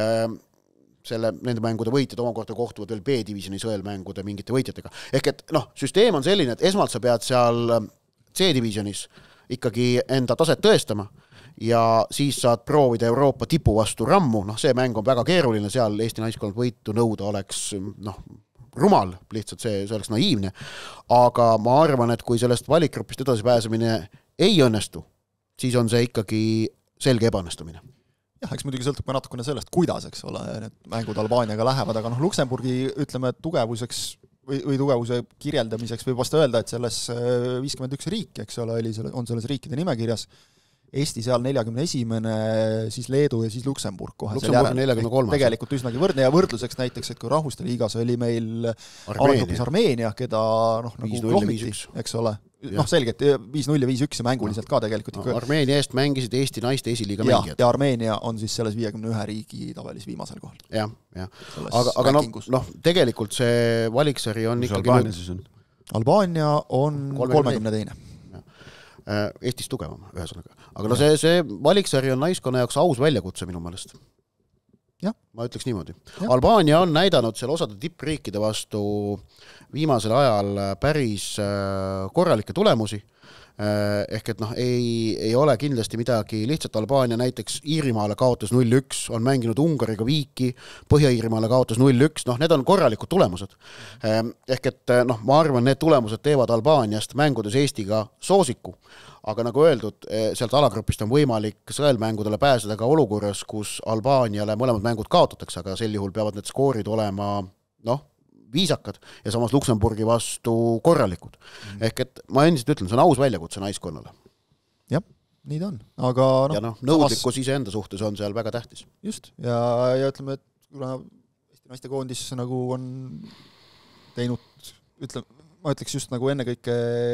nende mängude võitjad omakorda kohtuvad veel B-divisjoni sõelmängude mingite võitjatega. Ehk et süsteem on selline, et esmalt sa pead seal C-divisionis ikkagi enda taset tõestama ja siis saad proovida Euroopa tipu vastu rammu, see mäng on väga keeruline, seal Eesti naiskond võitu nõuda oleks rumal, lihtsalt see oleks naiivne, aga ma arvan, et kui sellest valikgrupist edasi pääsemine ei õnnestu, siis on see ikkagi selge ebaõnnestumine.
Jah, eks muidugi sõltub ka natukene sellest, kuidas, eks ole, need mängud Albaaniaga lähevad, aga Luksemburgi, ütleme, tugevuseks või tugevuse kirjeldamiseks võib vast öelda, et selles 51 riiki, eks ole, on selles riikide nimekirjas, Eesti seal 41, siis Leedu ja siis Luksemburg kohe seal järel.
43.
Tegelikult üsnagi võrdne ja võrdluseks näiteks, et kui Rahvuste Liigas oli meil alagrupis Armeenia, keda nagu klohmiti, eks ole. Selgelt 5-0 ja 5-1 ja mänguliselt ka tegelikult.
Armeenia eest mängisid Eesti naiste esiliiga mängijad.
Ja Armeenia on siis selles 51 riigi tabelis viimasel kohal.
Jah. Aga tegelikult see valiksari on ikkagi...
Albaania on 32.
Eestis tugevam, ühesõnaga. Aga see valiksari on naiskonna jaoks aus väljakutse minu meelest.
Ja.
Ma ütleks niimoodi. Ja. Albaania on näidanud seal osade tippriikide vastu viimasel ajal päris korralikke tulemusi. Ehk et ei ole kindlasti midagi lihtsalt. Albaania näiteks Iirimaale kaotas 0-1, on mänginud Ungariga viiki, Põhja-Iirimaale kaotas 0-1, need on korralikud tulemused. Ehk et ma arvan, need tulemused teevad Albaaniast mängudes Eestiga soosiku, aga nagu öeldud, sealt alagrupist on võimalik sõelmängudele pääseda ka olukorras, kus Albaaniale mõlemad mängud kaotatakse, aga sel juhul peavad need skoorid olema viisakad ja samas Luksemburgi vastu korralikud. Ehk et ma endiselt ütlen, see on aus väljakutse naiskonnale.
Jah, nii ta on. Aga
ja nõudlikkus iseenda suhtes on seal väga tähtis.
Just, ja ütleme, et kuna Eesti naistekoondis nagu on teinud, ma ütleks just nagu ennekõike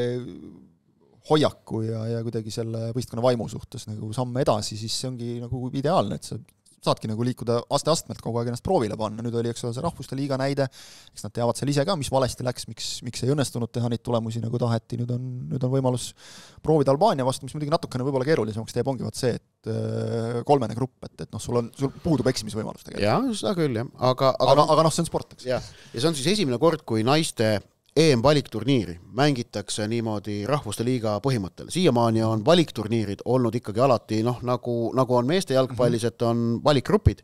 hoiaku ja kuidagi selle võistkonna vaimu suhtes nagu samme edasi, siis see ongi nagu ideaalne, et see saadki nagu liikuda aste-astmelt kogu aeg ennast proovile panna. Nüüd oli, eks ole, see Rahvuste Liiga näide, eks nad teavad seal ise ka, mis valesti läks, miks ei õnnestunud teha neid tulemusi nagu taheti. Nüüd on võimalus proovida Albaania vastu, mis muidugi natukene võib-olla keerulisemaks teeb, ongi see, et 3. grupp, et sul puudub eksimisvõimalus tegelikult.
Jah, seda küll, jah.
Aga see on sport, eks.
Ja see on siis esimene kord, kui naiste EM-valikturniiri mängitakse niimoodi Rahvuste Liiga põhimõttel. Siiamaani on valikturniirid olnud ikkagi alati, nagu on meeste jalgpallis, et on valikgrupid.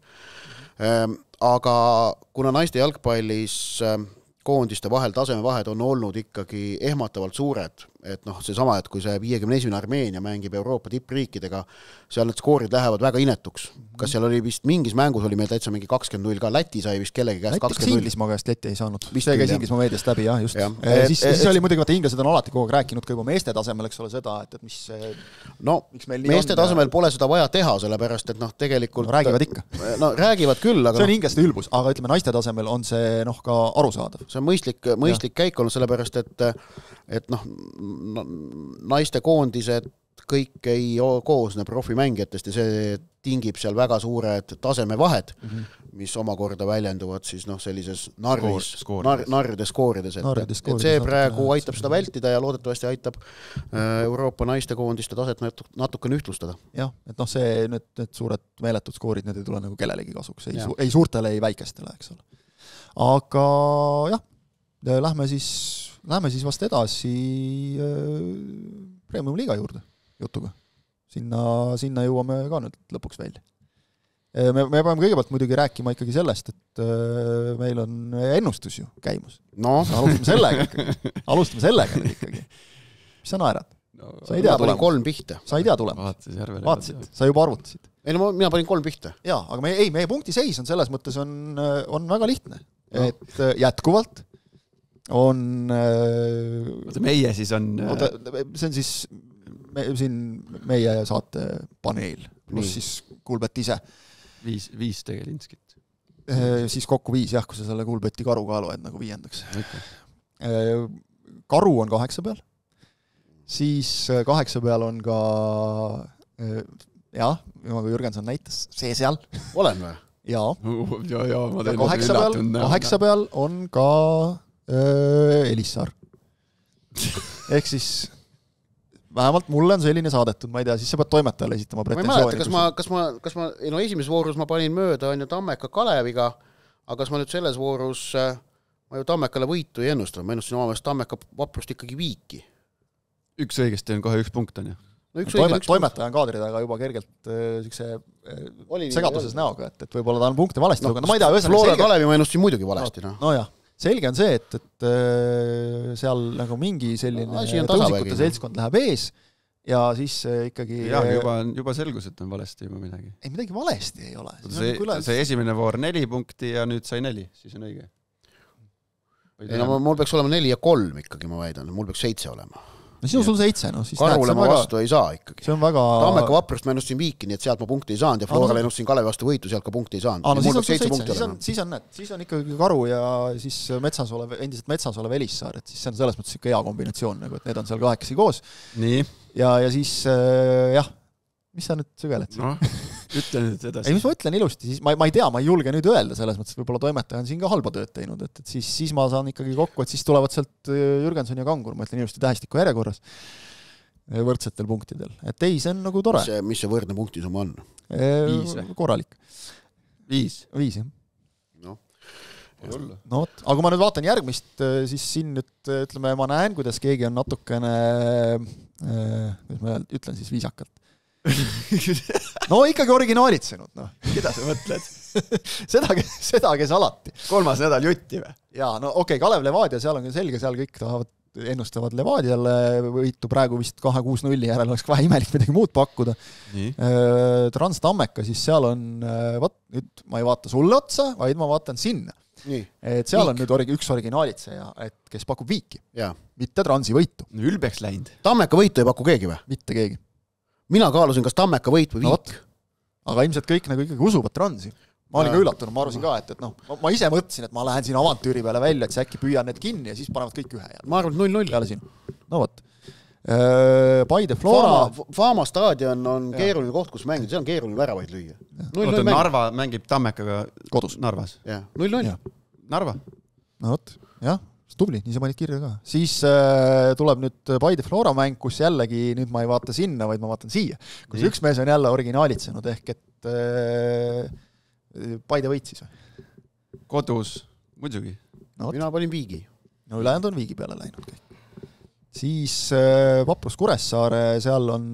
Aga kuna naiste jalgpallis koondiste vahel tasemevahed on olnud ikkagi ehmatavalt suured, et seesama, et kui see 51. Armeenia mängib Euroopa tippriikidega, seal need skoorid lähevad väga inetuks. Kas seal oli vist mingis mängus oli meil täitsa mingi 20-0 ka, Läti sai vist kellegi käest 20-0.
Näiteks Inglismaa käest Läti ei saanud. See käis Inglismaa meediast läbi, jah, just. Siis oli muidugi, inglased on alati kogu aeg rääkinud ka juba meeste tasemel, eks ole seda, et miks meil nii
meeste tasemel pole seda vaja teha, sellepärast, et tegelikult...
Räägivad ikka.
Räägivad küll, aga...
See on inglaste ülbus, aga ütleme, naiste tasemel on see ka arusaadav.
See on mõistlik käik olnud, sellepärast, et naiste koondised kõik ei koosne profimängijatest ja see tingib seal väga suured tasemevahed. mis omakorda väljenduvad siis sellises narride skoorides. Et see praegu aitab seda vältida ja loodetavasti aitab Euroopa naistekoondiste taset natukene ühtlustada.
Jah, et see need suured meeletud skoorid, need ei tule nagu kellelegi kasuks, ei suurtele, ei väikestele, eks ole. Aga jah, lähme siis vast edasi Premium Liiga juurde jutuga. Sinna jõuame ka nüüd lõpuks välja. Me peame kõigepealt muidugi rääkima ikkagi sellest, et meil on ennustus ju käimus.
No.
Alustame sellega nüüd ikkagi. Mis sa naerad? Sa ei tea
tulemust. 3 pihta.
Sa ei tea tulemust. Vaatasid, sa juba arvutasid.
Ei, no mina panin 3 pihta.
Jaa, aga meie punkti seis on selles mõttes on väga lihtne. No. Et jätkuvalt on...
meie siis on...
See on siis siin meie saate paneel, pluss siis Kuulbet ise.
5 tegelinskit.
Siis kokku 5, jah, kui sa selle Kuulbeti karu ka loed nagu 5. Karu on 8 peal. Siis 8 peal on ka jah, nagu Jürgenson näitas, see seal.
Olen või?
Jaa, ma teen
8 peal on ka Elissaar. Ehk siis vähemalt mulle on selline saadetud, ma ei tea, siis sa pead toimetajale esitama pretensiooni.
Ma ei mäleta, kas ma esimeses voorus ma panin mööda Tammeka Kaleviga, aga kas ma nüüd selles voorus ma ju Tammekale võitu ei ennustanud, ma ennustasin omavahest Tammeka Vaprust ikkagi viiki.
Üks õigesti on kohe 1 punkt on ju.
Toimetaja on kaadri taga juba kergelt segaduses näoga, et võib-olla ta on punkte valesti lugenud. No ma ei tea,
Flora Kalevi ma ennustasin muidugi valesti.
No jah. Selge on see, et seal nagu mingi selline tõusikute seltskond läheb ees ja siis ikkagi...
Jah, juba selgus, et on valesti juba midagi.
Ei, midagi valesti ei ole.
See esimene voor 4 punkti ja nüüd sai 4, siis on õige.
Ei, no mul peaks olema 4 ja 3 ikkagi, ma väidan. Mul peaks 7 olema.
No siis on sul 7, no siis
Karule ma vastu ei saa ikkagi.
See on väga...
Tammeka Vaprust ma ennustasin viiki, nii et sealt ma punkti ei saanud ja Florale ennustasin Kalevi vastu võitu, sealt ka punkti ei saanud.
Siis on ikkagi Karu ja siis endiselt metsas olev Elissaar, et siis see on selles mõttes ikka hea kombinatsioon, nagu, et need on seal 8 koos.
Nii.
Ja siis, jah, mis sa nüüd sügeled?
No, ütle nüüd edasi.
Ei, mis ma ütlen ilusti, siis ma ei tea, ma ei julge nüüd öelda selles mõttes, võib-olla toimetaja on siin ka halba tööd teinud, et siis ma saan ikkagi kokku, et siis tulevad sealt Jürgenson ja Kangur, ma ütlen ilusti tähestiku järjekorras võrdsetel punktidel. Et ei, see on nagu tore.
Mis see võrdne punktisumma on?
5 või?
Korralik. 5, jah. No, aga kui ma nüüd vaatan järgmist, siis siin nüüd, ütleme, ma näen, kuidas keegi on natukene, kuidas ma ütlen siis viisakalt. No ikkagi originaalitsenud, noh.
Keda sa mõtled?
seda, kes alati.
3. nädal jutti või?
Jaa, no okei, Kalev Levadia, seal on selge, seal kõik ennustavad Levadiale võitu praegu vist 2-6-0 järel oleks vähe imelik midagi muud pakkuda. Trans Tammeka, siis seal on, nüüd ma ei vaata sulle otsa, vaid ma vaatan sinna.
Nii.
Et seal on nüüd üks originaalitseja, et kes pakub viiki.
Ja. Mitte
Transi võitu.
No, ülbeks läinud.
Tammeka võitu ei paku keegi või?
Mitte keegi.
Mina kaalusin, kas Tammeka võit või viik.
Aga ilmselt kõik nagu ikkagi usuvad Transi. Ma olin ka üllatunud, ma arvasin ka, et noh, ma ise mõtlesin, et ma lähen siin avantüüri peale välja, et see äkki püüan need kinni ja siis panevad kõik ühe jälle.
Ma arvan, 0-0.
Peale sinu. No võt. Paide Flora.
Fama staadion on keeruline koht, kus mängida, see on keeruline väravaid lüüa.
Oota, Narva mängib Tammekaga
kodus.
Narvas.
0-0.
Narva.
No võt, jah. Tubli, nii sa panid kirja ka. Siis tuleb nüüd Paide Flora mäng, kus jällegi nüüd ma ei vaata sinna, vaid ma vaatan siia. Kus üks mees on jälle originaalitsenud, ehk et Paide võit siis või?
Kodus, muidugi.
No,
mina panin viigi.
No ülejäänud on viigi peale läinud kõik. Siis Vaprus Kuressaare, seal on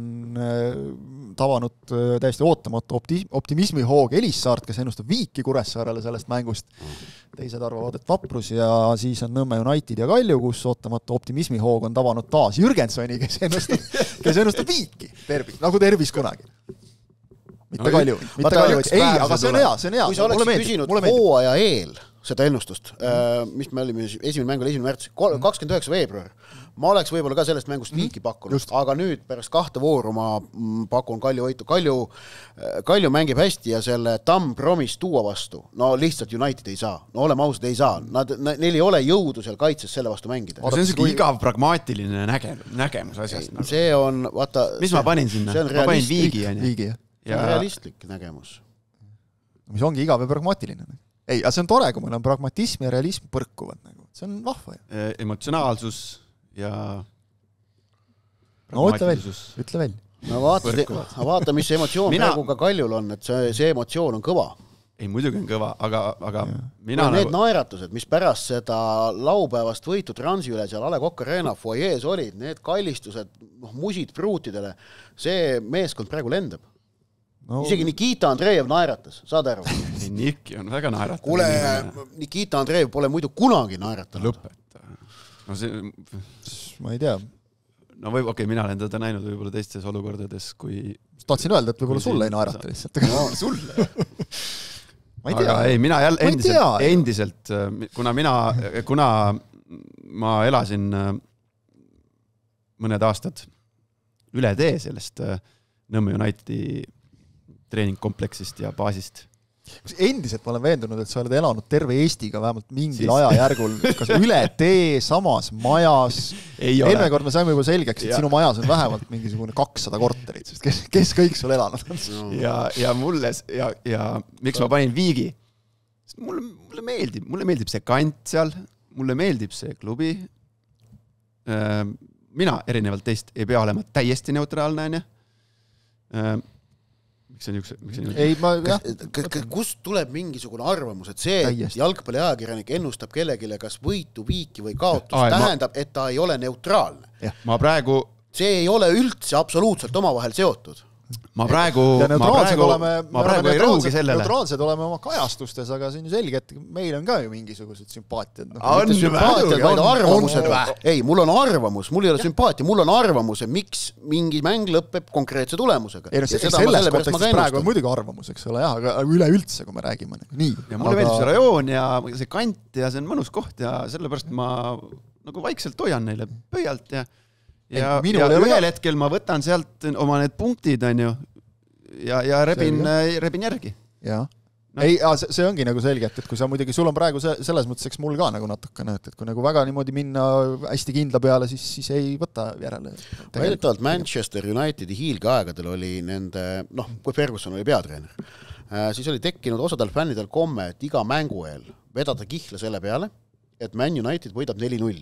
tavanud täiesti ootamatu optimismi hoog Elissaart, kes ennustab viiki Kuressaarele sellest mängust. Teised arvavad, et Vaprus ja siis on Nõmme United ja Kalju, kus ootamatu optimismi hoog on tavanud taas Jürgensoni, kes ennustab viiki nagu tervis kunagi. Mitte Kalju. Ei, aga see on hea.
Kui sa oleks küsinud hooaja eel seda ennustust, mis me olime, esimene mäng oli 1. märts, 29. veebruar, ma oleks võib-olla ka sellest mängust viiki pakkunud, aga nüüd pärast 2 vooru ma pakun Kalju võitu. Kalju mängib hästi ja selle Tamm Promis tuua vastu, no lihtsalt United ei saa. No oleme ausad, ei saa. Neil ei ole jõudu seal kaitses selle vastu mängida.
See on selline igav pragmaatiline nägemus asjast.
See on, vaata...
Mis ma panin sinna? Ma panin viigi.
See on realistlik nägemus.
mis ongi igav ja pragmaatiline. Ei, aga see on tore, kui meil on pragmatism ja realism põrkuvad. Nagu. See on vahva.
Emotsionaalsus ja
no ütle välja.
No vaata, mis emotsioon praegu ka Kaljul on, et see emotsioon on kõva.
Ei, muidugi on kõva, aga
mina need naeratused, mis pärast seda laupäevast võitu Transi üle seal A. Le Coq Arena foyees olid, need kallistused, musid pruutidele, see meeskond praegu lendab. No. Isegi Nikita Andreev naeratas, saad aru?
Niki on väga naeratav.
Kuule, Nikita Andreev pole muidu kunagi naeratanud.
Lõpeta. No see...
Ma ei tea.
No mina olen teda näinud võib-olla teistes olukordades, kui...
Tahtsin öelda, et võib-olla sulle ei naerata lihtsalt.
No, sulle.
Ma ei tea.
Aga ei, mina jälle endiselt, kuna ma elasin mõned aastad üle tee sellest Nõmme Unitedi treeningkompleksist ja baasist.
Endiselt ma olen veendunud, et sa oled elanud terve Eestiga vähemalt mingil ajajärgul, kas üle tee, samas majas. Eelmine kord me saime juba selgeks, et sinu majas on vähemalt mingisugune 200 korterit, sest kes kõik sul elanud on.
Ja mulle, ja miks ma panin Viigi? Mulle meeldib see kant seal, mulle meeldib see klubi. Mina erinevalt teist ei pea olema täiesti neutraalne,
kust tuleb mingisugune arvamus, et see jalgpalliajakirjanik ennustab kellegile kas võitu, viiki või kaotust, tähendab, et ta ei ole neutraalne. See ei ole üldse absoluutselt omavahel seotud.
Ma praegu ei rõhugi sellele.
Neutraalsed oleme oma kajastustes, aga see on ju selge, et meil on ka ju mingisugused sümpaatiad.
Ei, mul on arvamus, mul ei ole sümpaatia, mul on arvamus, miks mingi mäng lõpeb konkreetse tulemusega.
Selles kontekstis praegu on muidugi arvamus, eks ole, aga üleüldse, kui me räägime.
Ja mulle meeldib see rajoon ja see kant ja see on mõnus koht ja sellepärast ma nagu vaikselt hoian neile pöialt ja ühel hetkel ma võtan sealt oma need punktid ja rebin järgi.
Jaa. Ei, see ongi nagu selge, et kui sa muidugi, sul on praegu selles mõttes, eks mul ka nagu natukene, et kui nagu väga niimoodi minna hästi kindla peale, siis ei võta järele.
Väidetavalt Manchester Unitedi hiilgeaegadel oli nende, kui Ferguson oli peatreener, siis oli tekkinud osadel fännidel komme, et iga mängu eel vedada kihla selle peale, et Man United võidab 4-0.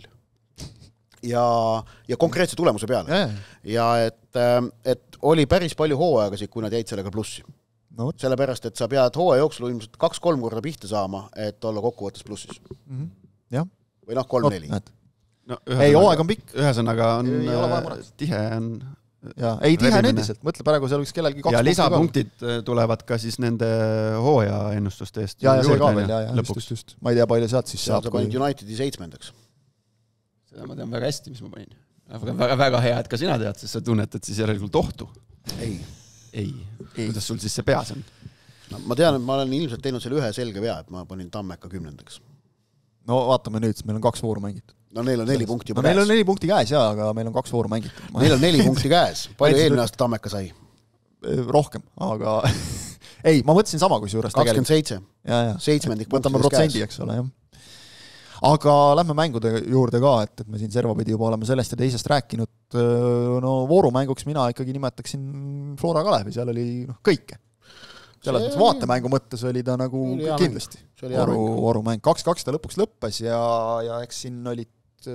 Ja konkreetse tulemuse peale. Ja et oli päris palju hooaegasid, kui nad jäid sellega plussi. No. Sellepärast, et sa pead hooaja jooksul ilmselt 2-3 korda pihta saama, et olla kokkuvõttes plussis.
Jah.
Või 3-4.
Ei, hooaeg on pikk.
Ühesõnaga on tihe on...
Ei, tihe on endiselt. Mõtle, praegu seal võiks kellelgi 2
ja lisapunktid tulevad ka siis nende hooaja ennustuste eest.
Ja see ka veel, just. Ma ei tea, palju sealt siis saab.
Sa panid Unitedi 7.
Seda ma tean väga hästi, mis ma panin. Väga hea, et ka sina tead, sest sa tunnetad siis järelikult ohtu. Ei. Kuidas sul siis see peas on?
No, ma tean, et ma olen ilmselt teinud selle ühe selge vea, et ma panin Tammeka 10.
No vaatame nüüd, meil on 2 vooru mängitud.
No neil on 4 punkti juba
käes. Neil on 4 punkti käes, aga meil on 2 vooru mängitud.
Neil on 4 punkti käes. Palju eelmine aasta Tammeka sai?
Rohkem, aga... Ei, ma mõtlesin sama kui juures.
27.
Ja.
7.
Võtame protsendi, eks ole, jah. Aga lähme mängude juurde ka, et me siin servapidi juba oleme sellest ja teisest rääkinud. No voorumänguks mina ikkagi nimetaksin Flora Kalevi, seal oli kõike. Selles mõttes vaatemängu mõttes oli ta nagu kindlasti. Voorumäng. 2-2 ta lõpuks lõppes ja eks siin olid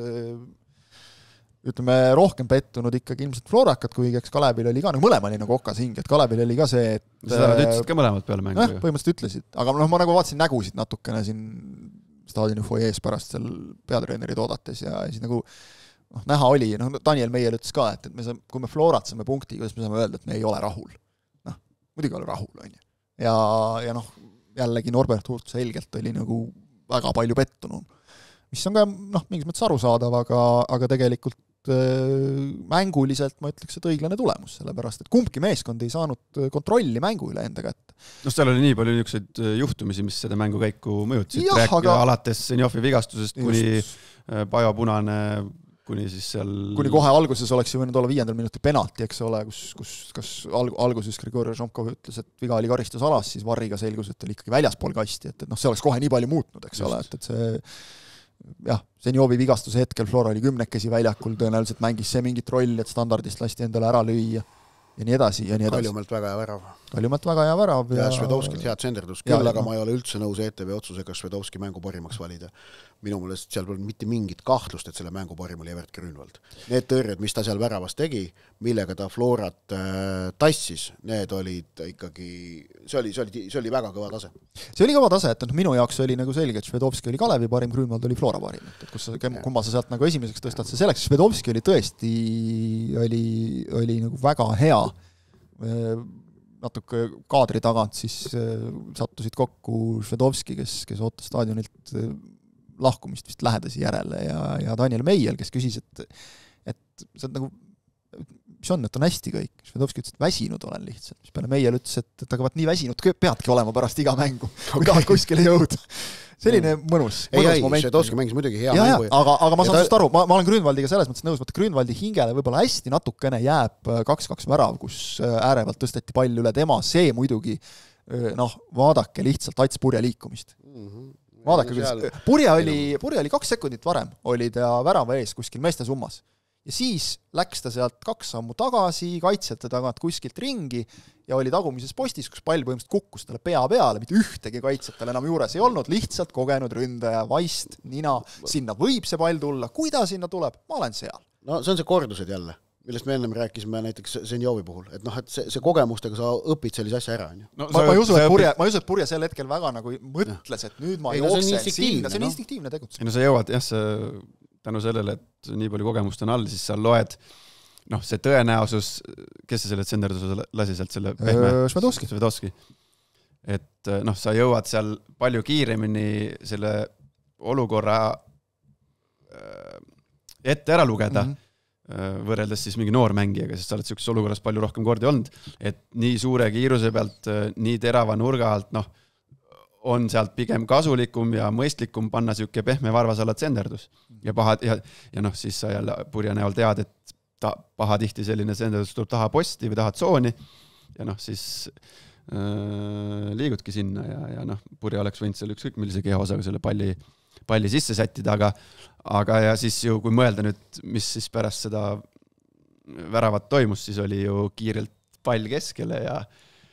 ütleme rohkem pettunud ikkagi ilmselt Florakat, kuigi eks Kalevil oli ka, nagu mõlema oli nagu okas hing, et Kalevil oli ka see, et...
Seda nad ütlesid ka mõlemad peale mängu.
Põhimõtteliselt ütlesid, aga ma nagu vaatasin nägusid natukene siin staadioni foyees pärast seal peatreenerid oodates ja siis nagu näha oli, Daniel Meier ütles ka, et kui me Florat saame punkti, kuidas me saame öelda, et me ei ole rahul. Muidugi ole rahul, on ju. Ja jällegi Norbert Hurt selgelt oli nagu väga palju pettunud, mis on ka mingis mõttes arusaadav, aga tegelikult mänguliselt ma ütleks, et õiglane tulemus, sellepärast, et kumbki meeskond ei saanud kontrolli mängu üle enda kätte.
Seal oli nii palju niisuguseid juhtumisi, mis seda mängukäiku mõjutasid, alates Senjofi vigastusest kuni Pajo punane, kuni siis seal... Kuni kohe alguses oleks ju võinud olla 5. minuti penalti, eks ole, kus alguses Grigori Žomkov ütles, et viga oli karistusalas, siis Varriga selgus, et oli ikkagi väljaspool kasti, et see oleks kohe nii palju muutnud, eks ole, et see... Jah, Senjovi vigastuse hetkel Flora oli 10 väljakul, tõenäoliselt mängis see mingit rolli, et standardist lasti endale ära lüüa.
ja nii edasi ja nii edasi.
Kaljumelt väga hea värav.
Kaljumelt väga hea värav.
Ja Švedovskilt head senderdus. Küll aga ma ei ole üldse nõus ETV otsusega Švedovski mängu parimaks valida. Minu meelest seal pole mitte mingit kahtlust, et selle mängu parim oli Evert Grünwald. Need tõrjed, mis ta seal väravas tegi, millega ta Florat tassis, need olid ikkagi, see oli väga kõva tase.
See oli kõva tase, et minu jaoks oli nagu selge, et Švedovski oli Kalevi parim, Grünwald oli Flora parim. Et kus kumma sa sealt nagu esimeseks tõstad, see selleks Švedovski oli tõesti oli nagu väga hea. Natuke kaadri tagant siis sattusid kokku Švedovski, kes ootas staadionilt lahkumist vist lähedasi järele ja Daniel Meiel, kes küsis, et see on nagu, mis on, et on hästi kõik. Švedovski ütles, et väsinud olen lihtsalt. Mis peale Meiel ütles, et aga nii väsinud peadki olema pärast iga mängu, kui tahad kuskile jõuda. Selline mõnus moment.
Švedovski mängis muidugi hea
mängu. Aga ma saan sust aru, ma olen Grünwaldiga selles mõttes nõus, et Grünwaldi hingele võib-olla hästi natukene jääb 2-2 värav, kus äärevalt tõsteti pall üle tema. See muidugi, vaadake lihtsalt Ats Purje liikumist. Vaadake, Purje oli 2 sekundit varem, oli ta värava ees kuskil meeste summas. Ja siis läks ta sealt 2 sammu tagasi, kaitsjate tagant kuskilt ringi ja oli tagumises postis, kus pall põhimõtteliselt kukkus talle pea peale, mitte ühtegi kaitsjat tal enam juures ei olnud, lihtsalt kogenud ründaja, vaist, nina, sinna võib see pall tulla, kui ta sinna tuleb, ma olen seal.
No see on see kordused jälle, millest me ennem rääkisime näiteks Zenjovi puhul, et et see kogemustega sa õpid sellise asja ära.
No, ma ei usu, et Purje sel hetkel väga nagu mõtles, et nüüd ma jooksen sinna, see on instinktiivne tegutsemine.
No sa jõuad, tänu sellele, et nii palju kogemust on all, siis sa loed, see tõenäosus, kes sa selle tsenderduse lasi sealt selle pehme? Švedovski. Et sa jõuad seal palju kiiremini selle olukorra ette ära lugeda, võrreldes siis mingi noormängijaga, sest sa oled sellises olukorras palju rohkem kordi olnud, et nii suure kiiruse pealt, nii terava nurga alt, on sealt pigem kasulikum ja mõistlikum panna siuke pehme varvasala tsenderdus. Ja siis sa jälle Purje näol tead, et pahatihti selline tsenderdus tuleb taha posti või taha tsooni ja siis liigudki sinna ja Purje oleks võinud seal ükskõik millise kehaosaga selle palli sisse sättida, aga ja siis ju, kui mõelda nüüd, mis siis pärast seda väravat toimus, siis oli ju kiirelt pall keskele ja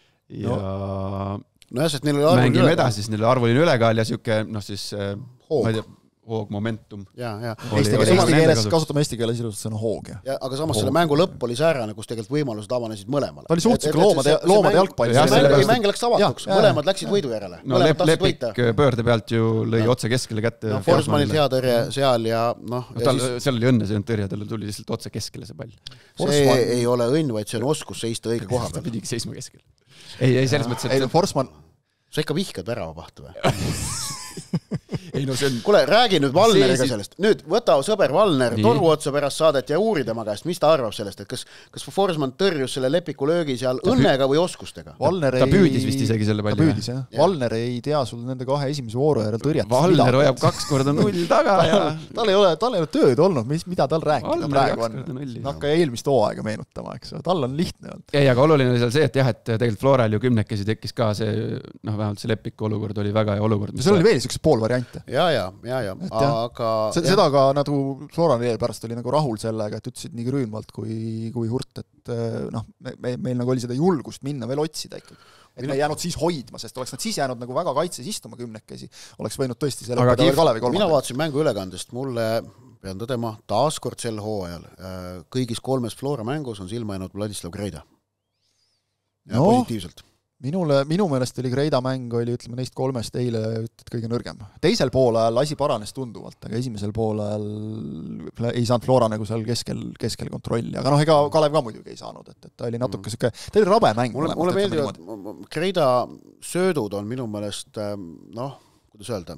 sest neil oli
mängime edasi, siis neil arvuline ülekaal ja siuke, siis hoog, momentum.
Kasutame eesti keeles ilusat sõna hoog.
Aga samas selle mängu lõpp oli säärane, kus tegelikult võimalused avanesid mõlemale.
Ta oli suhteliselt loomade jalgpall.
Mäng läks avatuks, mõlemad läksid võidu järele.
Lepik pöörde pealt ju lõi otse keskele kätte.
Forsmanil hea tõrje seal ja
seal oli õnne, see on tõrje, tal tuli lihtsalt otse keskele see pall.
See ei ole õnn, vaid see on oskus seista õige koha peal.
Ta pidigi seisma keskele. Ei, selles mõttes, et
Forsman...
Sa ikka vihkad värava pahtu või?
See on...
Kuule, räägi nüüd Valneriga sellest. Nüüd võta sõber Valner toru otsa pärast saadet ja uuri tema käest, mis ta arvab sellest, et kas Forsman tõrjus selle Lepiku löögi seal õnnega või oskustega?
Ta püüdis vist isegi selle palli.
Ta püüdis, jah. Valner ei tea sul nende 2 esimese vooru järel tõrjat.
Valner hoiab 2 korda 0 taga ja...
Tal ei ole tööd olnud, mida tal rääkida praegu on. Hakka eelmist hooaega meenutama, eks. Tal on lihtne olnud.
Ei, aga oluline oli seal see, et jah, et tegelikult Floral ju 10 tekkis ka see, vähemalt see Lepiku olukord oli väga hea olukord.
See oli veel üks pool variante.
Ja, aga...
Seda ka nagu Floran veel pärast oli nagu rahul sellega, et ütlesid nii Grünwald kui Hurt, et meil nagu oli seda julgust minna veel otsida ikkagi. Et me ei jäänud siis hoidma, sest oleks nad siis jäänud nagu väga kaitses istuma 10, oleks võinud tõesti selle Kalevi 3.
Mina vaatasin mängu ülekandest, mulle pean tõdema taaskord sel hooajal kõigis 3 Flora mängus on silma jäänud Vladislav Greida. Ja positiivselt.
Minu meelest oli Greida mäng, oli ütleme neist 3 eile kõige nõrgem. Teisel poolajal asi paranes tunduvalt, aga esimesel poolajal ei saanud Flora nagu seal keskel kontrolli. Aga ega Kalev ka muidugi ei saanud, et ta oli natuke ta oli rabe mäng.
Mulle meeldivad, Greida söödud on minu meelest, kuidas öelda,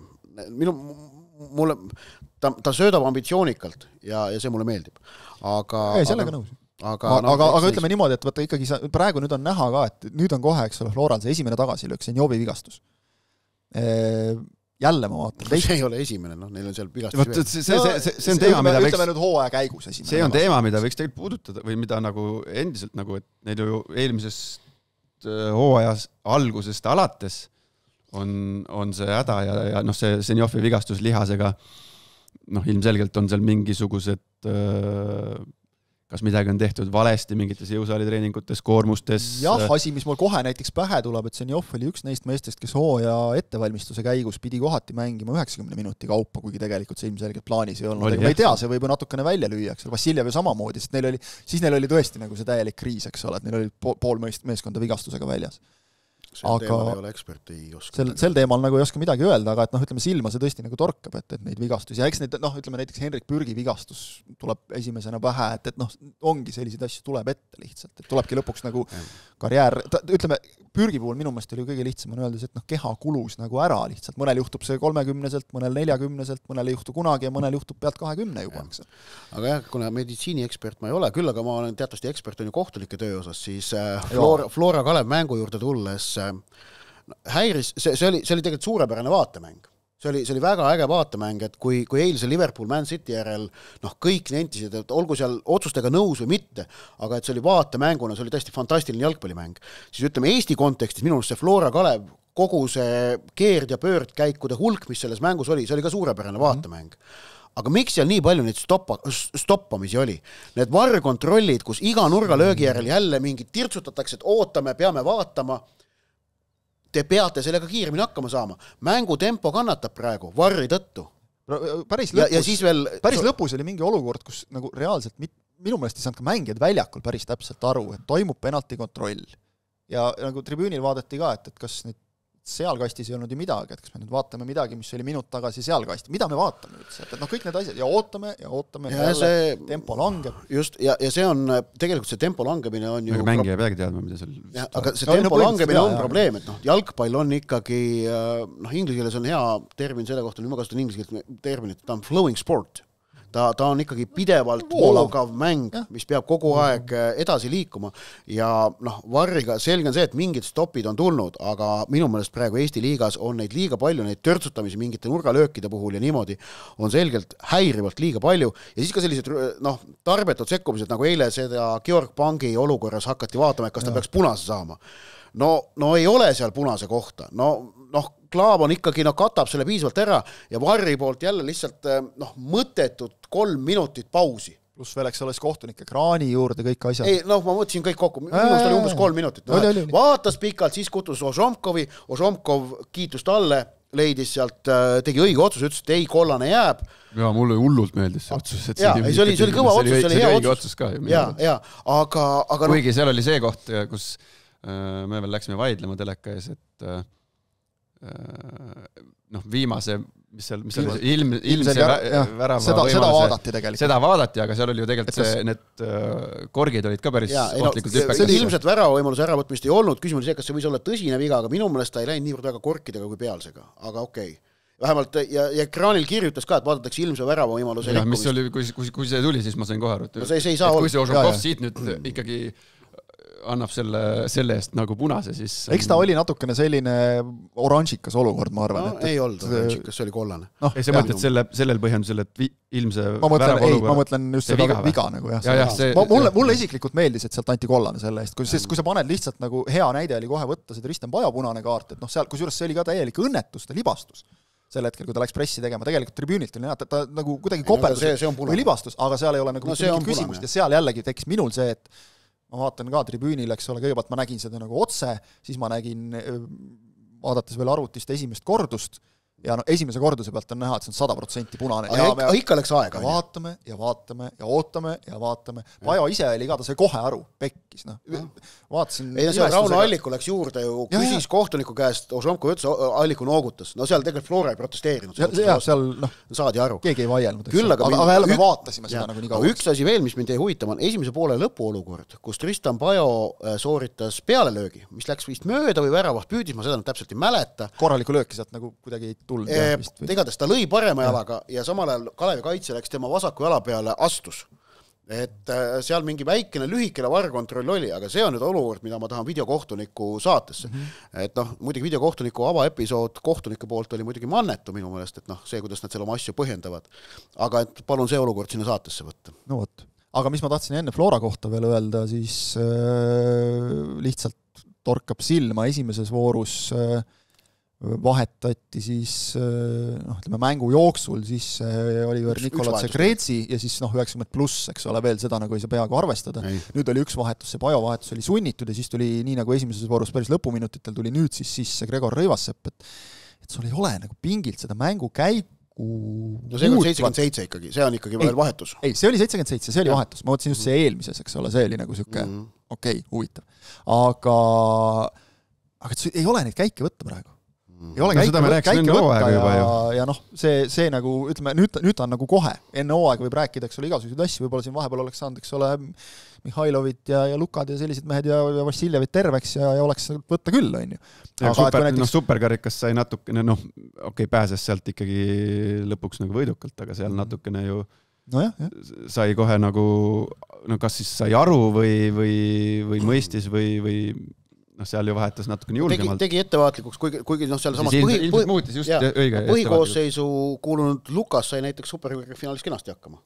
ta söödab ambitsioonikalt ja see mulle meeldib.
Sellega nõus. Aga ütleme niimoodi, et võtta ikkagi praegu nüüd on näha ka, et nüüd on kohe, eks ole, Floral see esimene tagasilöök, see on Jovi vigastus. Jälle ma vaatan.
See ei ole esimene, neil on seal vigastus.
See on teema, mida võiks...
Ütleme nüüd hooaja käigus esimene.
See on teema, mida võiks tegelikult puudutada või mida nagu endiselt nagu, et neil ju eelmisest hooajas algusest alates on see häda ja see Senjovi vigastus lihasega ilmselgelt on seal mingisugused kas midagi on tehtud valesti mingites jõusaalitreeningutes, koormustes?
Jah, asi, mis mul kohe näiteks pähe tuleb, et Zenjov oli üks neist meestest, kes hooaja ettevalmistuse käigus pidi kohati mängima 90 minuti kaupa, kuigi tegelikult see ilmselgelt plaanis ei olnud. Ma ei tea, see võib ju natukene välja lüüa, eks ole, Vassiljev ju samamoodi, sest neil oli tõesti nagu see täielik kriis, eks ole, et neil oli pool meeskonda vigastusega väljas.
Sel teemal ei ole ekspert, ei oska.
Sel teemal nagu ei oska midagi öelda, aga et ütleme, silma see tõesti nagu torkab, et neid vigastusi. Ja eks neid, ütleme näiteks Henrik Pürgi vigastus tuleb esimesena pähe, et ongi selliseid asju tuleb ette lihtsalt. Et tulebki lõpuks nagu karjäär, ütleme, Pürgi puhul minu meelest oli kõige lihtsam on öeldes, et keha kulus nagu ära lihtsalt. Mõnel juhtub see 30-selt, mõnel 40-selt, mõnel ei juhtu kunagi ja mõnel juhtub pealt 20 juba.
Aga jah, kuna meditsiiniekspert ma ei ole, küll aga ma olen teatavasti ekspert on ju kohtunike töö osas, siis Flora Kalev mängu juurde tulles häiris, see oli tegelikult suurepärane vaatemäng. See oli väga äge vaatemäng, et kui eilse Liverpool Man City järel kõik nentisid, et olgu seal otsustega nõus või mitte, aga et see oli vaatemänguna, see oli tõesti fantastiline jalgpallimäng. Siis ütleme Eesti kontekstis, minu arust see Flora Kalev, kogu see keerd- ja pöördkäikude hulk, mis selles mängus oli, see oli ka suurepärane vaatemäng. Aga miks seal nii palju neid stoppamisi oli? Need varrkontrollid, kus iga nurgalöögi järel jälle mingid tirtsutatakse, et ootame, peame vaatama, te peate sellega kiiremini hakkama saama. Mängu tempo kannatab praegu, varri tõttu.
Päris lõpus oli mingi olukord, kus nagu reaalselt minu meelest ei saanud ka mängijad väljakul päris täpselt aru, et toimub penaltikontroll. Ja nagu tribüünil vaadati ka, et kas nüüd sealkastis ei olnud ju midagi, et kas me nüüd vaatame midagi, mis oli minut tagasi sealkasti. Mida me vaatame üldse? Et kõik need asjad ja ootame ja jälle tempo langeb.
Just, ja see on, tegelikult see tempo langemine on ju...
Aga mängija ei peagi teadma, mida seal...
Aga see tempo langemine on probleem, et jalgpall on ikkagi, inglise keeles on hea termin selle kohta, nüüd ma kasutan inglise keeles terminit, ta on flowing sport. Ta on ikkagi pidevalt voogav mäng, mis peab kogu aeg edasi liikuma ja varriga selge on see, et mingid stopid on tulnud, aga minu meelest praegu Eesti liigas on neid liiga palju, neid törtsutamisi mingite nurgalöökide puhul ja niimoodi on selgelt häirivalt liiga palju ja siis ka sellised tarbetud sekkumised, nagu eile seda Georg Pangi olukorras hakati vaatama, et kas ta peaks punase saama. No ei ole seal punase kohta, Klaav on ikkagi, katab selle piisavalt ära ja varri poolt jälle lihtsalt mõttetud 3 minutit pausi.
Plus veel, eks oleks kohtunik ekraani juurde kõik asjad.
Ei, ma mõtlesin kõik kokku, minust oli umbes 3 minutit. Vaatas pikalt, siis kutus Ožomkovi, Ožomkov kiitust alle, leidis sealt, tegi õige otsus, ütles, et ei, kollane jääb.
Ja mulle hullult meeldis see otsus.
See oli kõva otsus, see oli hea otsus.
Aga kuigi seal oli see koht, kus me veel läksime vaidlema teleka ees, et viimase, mis seal ilmse värava
seda vaadati tegelikult.
Seda vaadati, aga seal oli ju tegelikult need korgid olid ka päris ohtlikult hüppekas.
Ilmselt värava võimaluse äravõtmist ei olnud, küsimus see, kas see võis olla tõsine viga, aga minu meelest ta ei läinud niivõrd väga korkidega kui pealsega, aga okei. Vähemalt, ja ekraanil kirjutas ka, et vaadatakse ilmse värava võimaluse
rikkumist. Mis oli, kui see tuli, siis ma sain kohe aru, et
see ei saa
kui see Ožokov siit nüüd ikkagi annab selle eest nagu punase, siis...
Eks ta oli natukene selline oranžikas olukord, ma arvan.
Ei olnud oranžikas, see oli kollane.
Ei, see mõtled sellel põhjendusel, et ilmse
ma mõtlen just seda viga nagu, mulle isiklikult meeldis, et sealt anti kollane selle eest, sest kui sa paned lihtsalt nagu hea näide oli kohe võtta seda Risten Paja punane kaart, et seal, kusjuures see oli ka täielik õnnetuste libastus sel hetkel, kui ta läks pressi tegema, tegelikult tribüünilt oli näha, et ta nagu kuidagi kopeldus või libastus, aga seal ei ole nagu küsimust ja seal jällegi tekkis minul see, et ma vaatan ka tribüünil, eks ole, kõigepealt ma nägin seda nagu otse, siis ma nägin, vaadates veel arvutist esimest kordust, ja esimese korduse pealt on näha, et see on 100% punane.
Ikka läks aega.
Vaatame ja ootame. Vaja ise oli ka, ta sai kohe aru, pekkis. Vaatasin...
Ei, see Rauno Alliku läks juurde ju, küsis kohtuniku käest, Ožomko ütles, Alliku noogutas. No seal tegelikult Flora ei protesteerinud.
Seal
saadi aru.
Keegi ei vaielnud.
Aga
jälle me vaatasime seda nagu nii kaua.
Üks asi veel, mis mind ei huvitama, on esimese poole lõpuolukord, kus Tristan Pajo sooritas pealelöögi, mis läks vist mööda või väravaht püüdis, ma seda täpselt ei mäleta.
Korraliku lööki sealt nagu kuidagi
Tegades ta lõi parema jalaga ja samal ajal Kalevi kaitse läks tema vasaku jala peale astus. Et seal mingi väikene lühikene varrkontroll oli, aga see on nüüd olukord, mida ma tahan videokohtuniku saatesse. Et muidugi videokohtuniku avaepisood kohtunike poolt oli muidugi mannetu minu meelest, et see, kuidas nad selle oma asju põhjendavad. Aga et palun see olukord sinna saatesse võtta.
No võt. Aga mis ma tahtsin enne Flora kohta veel öelda, siis lihtsalt torkab silma esimeses voorus vahetati siis ütleme mängu jooksul siis Oliver Nicolas Segretsi ja siis 90 pluss, eks ole, veel seda nagu ei saa peaaegu arvestada. Nüüd oli üks vahetus, see Pajo vahetus oli sunnitud ja siis tuli nii nagu esimeses voorus päris lõpuminutitel tuli nüüd siis Gregor Rõivassepp, et sul ei ole nagu pingilt seda mängu käiku
no see on 77 ikkagi, see on ikkagi veel vahetus.
Ei, see oli 77, see oli vahetus, ma mõtlesin just see eelmises, eks ole, see oli nagu siuke okei, huvitav. Aga ei ole neid käike võtta praegu. Ei ole käike võtta ja see nagu, ütleme, nüüd on nagu kohe, enne hooaega võib rääkida, eks ole, igasuguseid asju, võib-olla siin vahepeal oleks saanud, eks ole, Mihhailovit ja Lukad ja sellised mehed ja Vassiljevit terveks ja oleks võtta küll, on ju.
Superkarikas sai natukene, pääses sealt ikkagi lõpuks nagu võidukalt, aga seal natukene ju sai kohe nagu, kas siis sai aru või mõistis või seal ju vahetas natukene julgemalt.
Tegi ettevaatlikuks, kuigi seal samas põhikoosseisu kuulunud Lukas sai näiteks superfinaalis kenasti hakkama.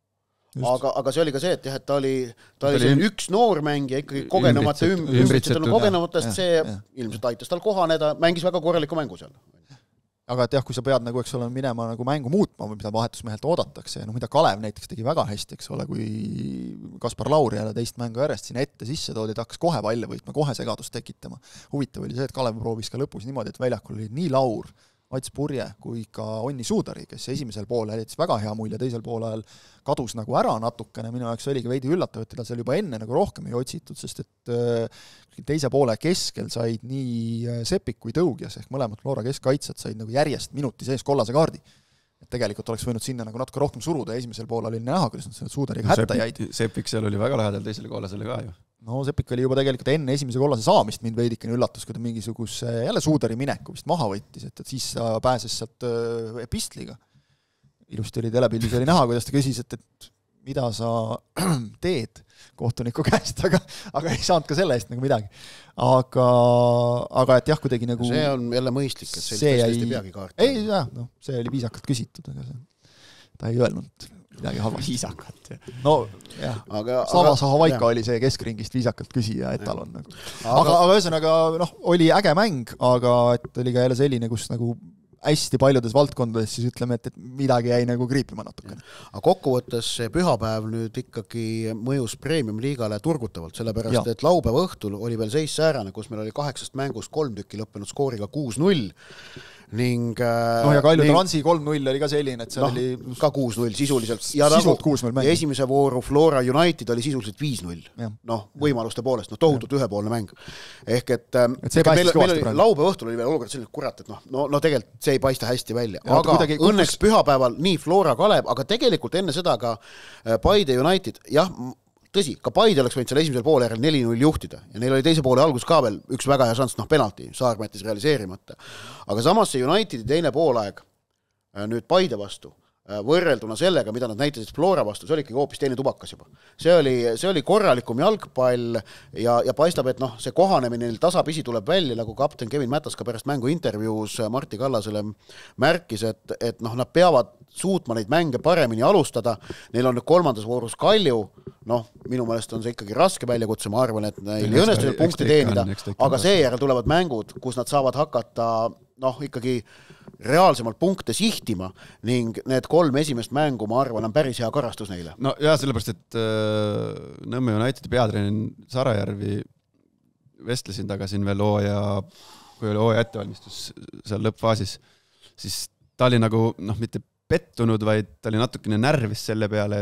Aga see oli ka see, et ta oli üks noor mängija ikkagi kogenemata kogenematest, see ilmselt aitas tal kohaneda, mängis väga korraliku mängu seal.
Aga et jah, kui sa pead nagu, eks ole, minema nagu mängu muutma või mida vahetusmehelt oodatakse, mida Kalev näiteks tegi väga hästi, eks ole, kui Kaspar Lauri jälle teist mängu järjest sinna ette sisse toodi, et hakkas kohe palle võitma, kohe segadust tekitama. Huvitav oli see, et Kalev proovis ka lõpus niimoodi, et väljakul oli nii Laur, Ats Purje kui ka Onni Suudari, kes esimesel poolel jättis väga hea mulje, teisel poolel kadus nagu ära natukene, minu jaoks oligi veidi üllatav, et teda seal juba enne nagu rohkem ei otsitud, sest et teise poole keskel said nii Sepik kui Tõugjas ehk mõlemad Flora keskkaitsjad said nagu järjest minuti sees kollase kaardi. Et tegelikult oleks võinud sinna nagu natuke rohkem suruda ja esimesel poolel oli näha, kuidas nad Suudariga hätta jäid.
Sepik seal oli väga lähedal teisele kollasele ka ju.
No Sepik oli juba tegelikult enne esimese kollase saamist mind veidikene üllatus, kui ta mingisuguse jälle Suudari mineku vist maha võttis, et siis pääses sealt pistliga. Ilusti oli telepildis oli näha, kuidas ta küsis, et mida sa teed kohtuniku käest, aga ei saanud ka selle eest nagu midagi. Aga et jah, kuidagi nagu...
See on jälle mõistlik, et sellist ei peagi kaarti.
Ei, see oli viisakalt küsitud, aga ta ei öelnud midagi halvast.
Viisakalt.
No jah, Slava Zahhovaika oli see keskringist viisakalt küsija etalon. Aga ühesõnaga oli äge mäng, aga et oli ka jälle selline, kus nagu hästi paljudes valdkondades siis ütleme, et midagi jäi nagu kriipima natukene.
Aga kokkuvõttes see pühapäev nüüd ikkagi mõjus Premium-liigale turgutavalt, sellepärast, et laupäeva õhtul oli veel seis säärane, kus meil oli 8 mängust 3 tükki lõppenud skooriga 6-0 ning
ja Kalju Transi 3-0 oli ka selline, et see oli
ka 6-0 sisuliselt
sisult 6-0 mäng.
Ja esimese vooru Flora United oli sisuliselt 5-0. Võimaluste poolest, tohutult ühepoolne mäng. Ehk et meil oli laupäeva õhtul oli veel olukord selline kurat, et tegelikult see ei paista hästi välja. Aga õnneks pühapäeval nii Flora Kalev, aga tegelikult enne seda ka Paide United, jah, tõsi, ka Paide oleks võinud seal esimesel poole järel 4-0 juhtida ja neil oli teise poole algus ka veel üks väga hea šans, penalti, Saarma jättis realiseerimata. Aga samas see Unitedi teine poolaeg nüüd Paide vastu võrrelduna sellega, mida nad näitasid Flora vastu, see oli ikkagi hoopis teine tubakas juba. See oli korralikum jalgpall ja paistab, et see kohanemine tasapisi tuleb välja, nagu kapten Kevin Mätas ka pärast mängu intervjuus Martti Kallasele märkis, et nad peavad suutma neid mänge paremini alustada. Neil on nüüd 3. voorus Kalju, minu meelest on see ikkagi raske väljakutse, ma arvan, et neil ei õnnestu punkti teenida, aga seejärel tulevad mängud, kus nad saavad hakata ikkagi reaalsemalt punkte sihtima ning need 3 esimest mängu, ma arvan, on päris hea karastus neile.
No ja sellepärast, et Nõmme Unitedi peatreener Sarajärvi vestlesin taga siin veel kui oli hooaja ettevalmistus seal lõppfaasis, siis ta oli nagu, mitte pettunud, vaid ta oli natukene närvis selle peale,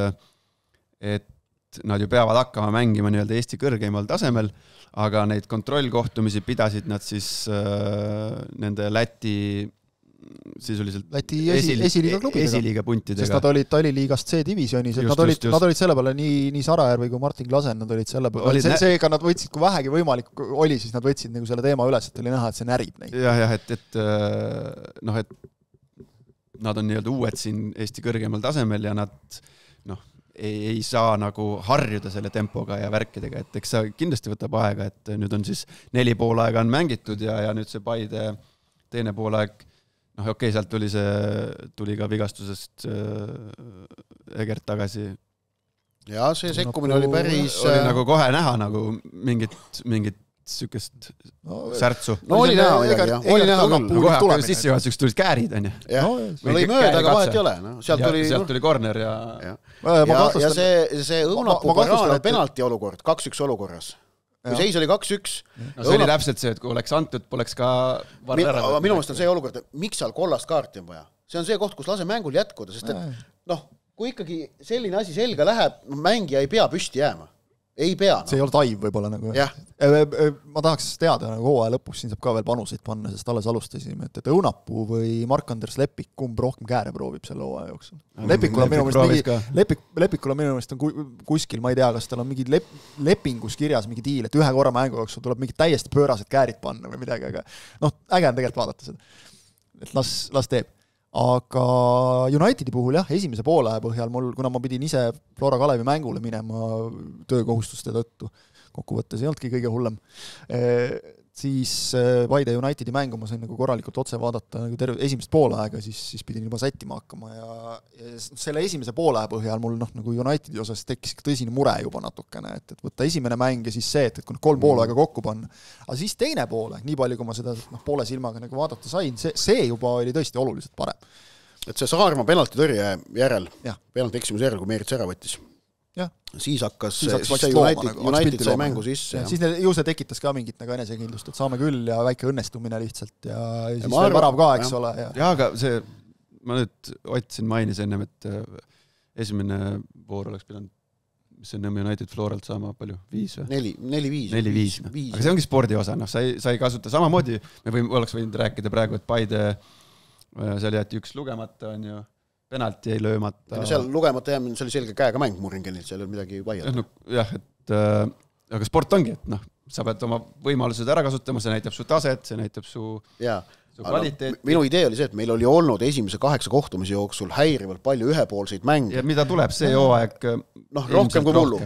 et nad ju peavad hakkama mängima nii-öelda Eesti kõrgeimal tasemel, aga neid kontrollkohtumisi pidasid nad siis nende Läti sisuliselt esiliiga puntidega.
Sest nad olid Taliliigast C-divisionis, et nad olid selle peale nii Sarajärvi kui Martin Klasen, nad olid selle peale. Seega nad võtsid, kui vähegi võimalik oli, siis nad võtsid nagu selle teema üles, et oli näha, et see närib neid.
Jah, et nad on nii-öelda uued siin Eesti kõrgemal tasemel ja nad ei saa nagu harjuda selle tempoga ja värkidega, et eks see kindlasti võtab aega, et nüüd on siis 4 pool aega on mängitud ja nüüd see Paide teine pool aeg, sealt tuli ka vigastusest Egert tagasi.
Ja see sekkumine oli päris...
Oli nagu kohe näha nagu mingit sükest särtsu.
No oli näha midagi, jah. Oli näha küll.
Kohe sissejuhatuseks tulid käärid, on ju.
No lõi mööda, aga vahet ei ole.
Sealt tuli corner ja
see Õunapuu paraan penalti olukord, 2-1 olukorras. Kui seis oli 2-1.
No see oli täpselt see, et kui oleks antud, poleks ka
minu meelest on see olukord, et miks seal kollast kaarti on vaja. See on see koht, kus lase mängul jätkuda, sest et kui ikkagi selline asi selga läheb, mängija ei pea püsti jääma. Ei pea.
See ei ole taiv võib-olla nagu. Ma tahaks teada nagu hooaja lõpus, siin saab ka veel panuseid panna, sest alles alustasime, et Õunapuu või Mark-Andres Lepik, kumb rohkem kääre proovib selle hooaja jooksul. Lepikul on minu meelest on kuskil, ma ei tea, kas tal on mingi lepingus kirjas mingi diil, et ühe korra mängu jooksul tuleb mingi täiesti pöörased käärid panna või midagi, aga äge on tegelikult vaadata seda. Et las teeb. Aga Unitedi puhul jah, esimese poole põhjal mul, kuna ma pidin ise Flora Kalevi mängule minema töökohustuste tõttu, kokkuvõttes ei olnudki kõige hullem, siis Paide Unitedi mängu ma sain nagu korralikult otse vaadata nagu terve esimest poolaega, siis pidin juba sättima hakkama ja selle esimese poolaja põhjal mul nagu Unitedi osas tekkis tõsine mure juba natukene, et võtta esimene mäng ja siis see, et kui 3 poolaega kokku panna. Aga siis teine poole, nii palju kui ma seda poole silmaga nagu vaadata sain, see juba oli tõesti oluliselt parem.
Et see Saarma penalti tõrje järel, penalti eksimuse järel, kui Meerits ära võttis.
Ja.
Siis hakkas United sai mängu sisse.
Siis ju see tekitas ka mingit nagu enesekindlust, et saame küll ja väike õnnestumine lihtsalt ja siis veel värav ka, eks ole.
Ja, aga see, ma nüüd otsin mainis ennem, et esimene voor oleks pidanud, mis see Nõmme United Floralt saama palju? 5 või? 4-5. Aga see ongi spordi osa, sa ei kasuta samamoodi, oleks võinud rääkida praegu, et Paide seal jäeti üks lugemata, on ju, penalti ei löömata.
Seal lugemata jäämine, see oli selge käega mäng Murringenilt, seal ei midagi vaielda.
Jah, et aga sport ongi, et sa pead oma võimalused ära kasutama, see näitab su taset, see näitab su kvaliteet.
Minu idee oli see, et meil oli olnud esimese 8 kohtumise jooksul häirivalt palju ühepoolseid mänge.
Ja mida tuleb see hooaeg
rohkem kui mullu.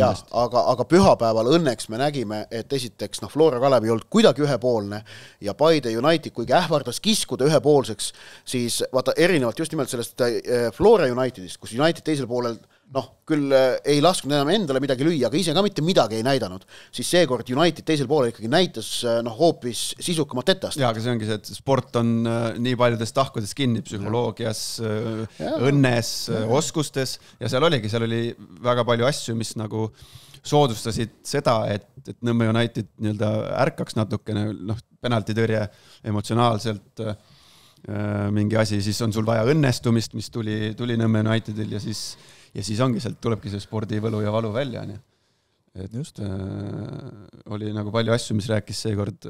Aga pühapäeval õnneks me nägime, et esiteks Flora Kalev ei olnud kuidagi ühepoolne ja Paide United, kuigi ähvardas kiskuda ühepoolseks, siis vaata erinevalt just nimelt sellest Flora Unitedist, kus United teisel poolel küll ei lasknud enam endale midagi lüüa, aga ise ka mitte midagi ei näidanud, siis seekord United teisel poolel ikkagi näitas hoopis sisukamat etast.
Jaa, aga see ongi see, et sport on nii paljudes tahkudes kinni, psühholoogias, õnnes, oskustes ja seal oli väga palju asju, mis nagu soodustasid seda, et Nõmme United nii-öelda ärkaks natukene, penaltitõrje emotsionaalselt mingi asi, siis on sul vaja õnnestumist, mis tuli Nõmme Unitedil ja siis ongi sealt tulebki see spordivõlu ja valu välja. Et just oli nagu palju asju, mis rääkis seekord,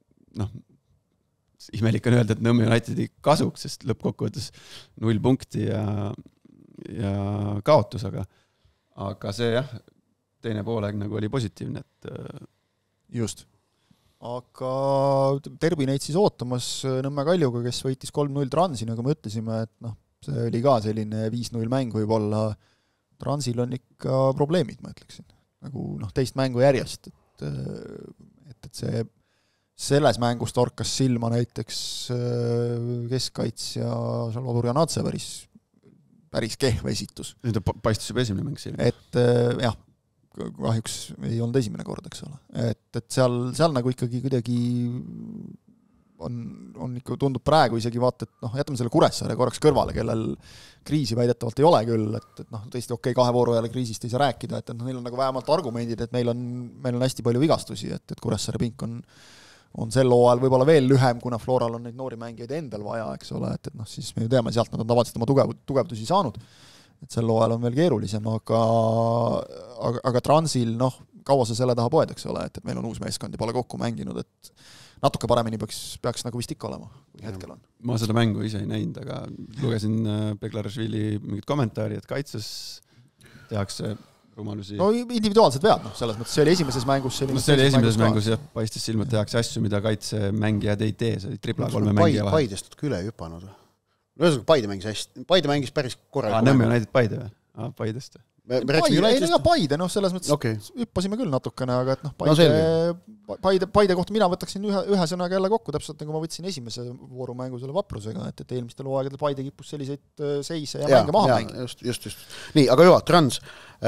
imelik on öelda, et Nõmme Unitedi kasuks, sest lõppkokkuvõttes 0 punkti ja kaotus, aga see teine poolaeg nagu oli positiivne.
Just. Aga Terbi neid siis ootamas Nõmme Kaljuga, kes võitis 3-0 Transi, nagu me ütlesime, et see oli ka selline 5-0 mäng võib-olla. Transil on ikka probleemid, ma ütleksin. Nagu teist mängu järjest, et see selles mängus torkas silma näiteks keskkaitsja Salvador Janatse päris kehva esitus.
Nüüd paistis juba esimene mäng silma.
Et jah, kahjuks ei olnud esimene kord, eks ole. Et seal nagu ikkagi kuidagi on ikka tundub praegu isegi vaata, et jätame selle Kuressaare korraks kõrvale, kellel kriisi väidetavalt ei ole küll, et tõesti okei, 2 vooru jälle kriisist ei saa rääkida, et neil on nagu vähemalt argumendid, et meil on hästi palju vigastusi, et Kuressaare pink on sel hooajal võib-olla veel lühem, kuna Floral on neid noori mängijaid endal vaja, eks ole, et siis me ju teame, sealt nad on tavaliselt oma tugevdusi saanud, et sel hooajal on veel keerulisem, aga Transil, kaua sa selle taha poed, eks ole, et meil on uus meeskond ja pole kokku mänginud, et natuke paremini peaks nagu vist ikka olema, kui hetkel on.
Ma seda mängu ise ei näinud, aga lugesin Beglarashvili mingit kommentaari, et kaitses tehakse rumalusi.
No individuaalsed vead, selles mõttes see oli esimeses mängus.
See oli esimeses mängus ja paistis silma, et tehakse asju, mida kaitsemängijad ei tee, see oli tripla 3 mängija vahel.
Paidest küle ei hüpanud. Ühesõnaga Paide mängis hästi. Paide mängis päris korralikult.
Nõmme näidid Paide või? Paidest.
me rääksime Unitedist.
Paide, selles mõttes hüppasime küll natukene, aga et Paide kohta mina võtaksin ühe sõnaga jälle kokku, täpselt nagu ma võtsin esimese voorumängu selle Vaprusega, et eelmistel hooaegadel Paide kippus selliseid seise ja mänge maha mängida.
Just. Nii, aga Juha, Trans,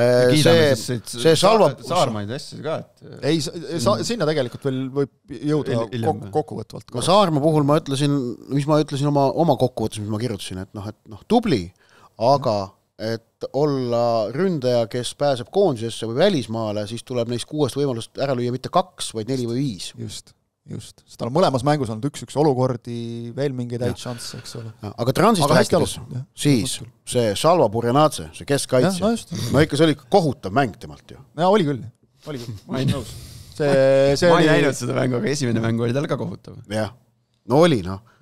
see salvab...
Saarmaid asjad ka, et...
Ei, sinna tegelikult veel võib jõuda kokkuvõtvalt.
Saarma puhul ma ütlesin, mis ma ütlesin oma kokkuvõttes, mis ma kirjutasin, et tubli, aga et olla ründaja, kes pääseb koondisesse või välismaale, siis tuleb neist 6 võimalust ära lüüa mitte 2, vaid 4 või 5.
Just. Seda on mõlemas mängus olnud 1 olukordi, veel mingeid häid šansse, eks ole.
Aga Transist rääkides, siis see Salva Burjanadze, see keskkaitse, no ikka see oli kohutav mäng temalt ju.
Ja oli küll.
Ma ei nõus. Ma ei näinud seda mängu, aga esimene mäng oli tal ka kohutav.
Jah, no oli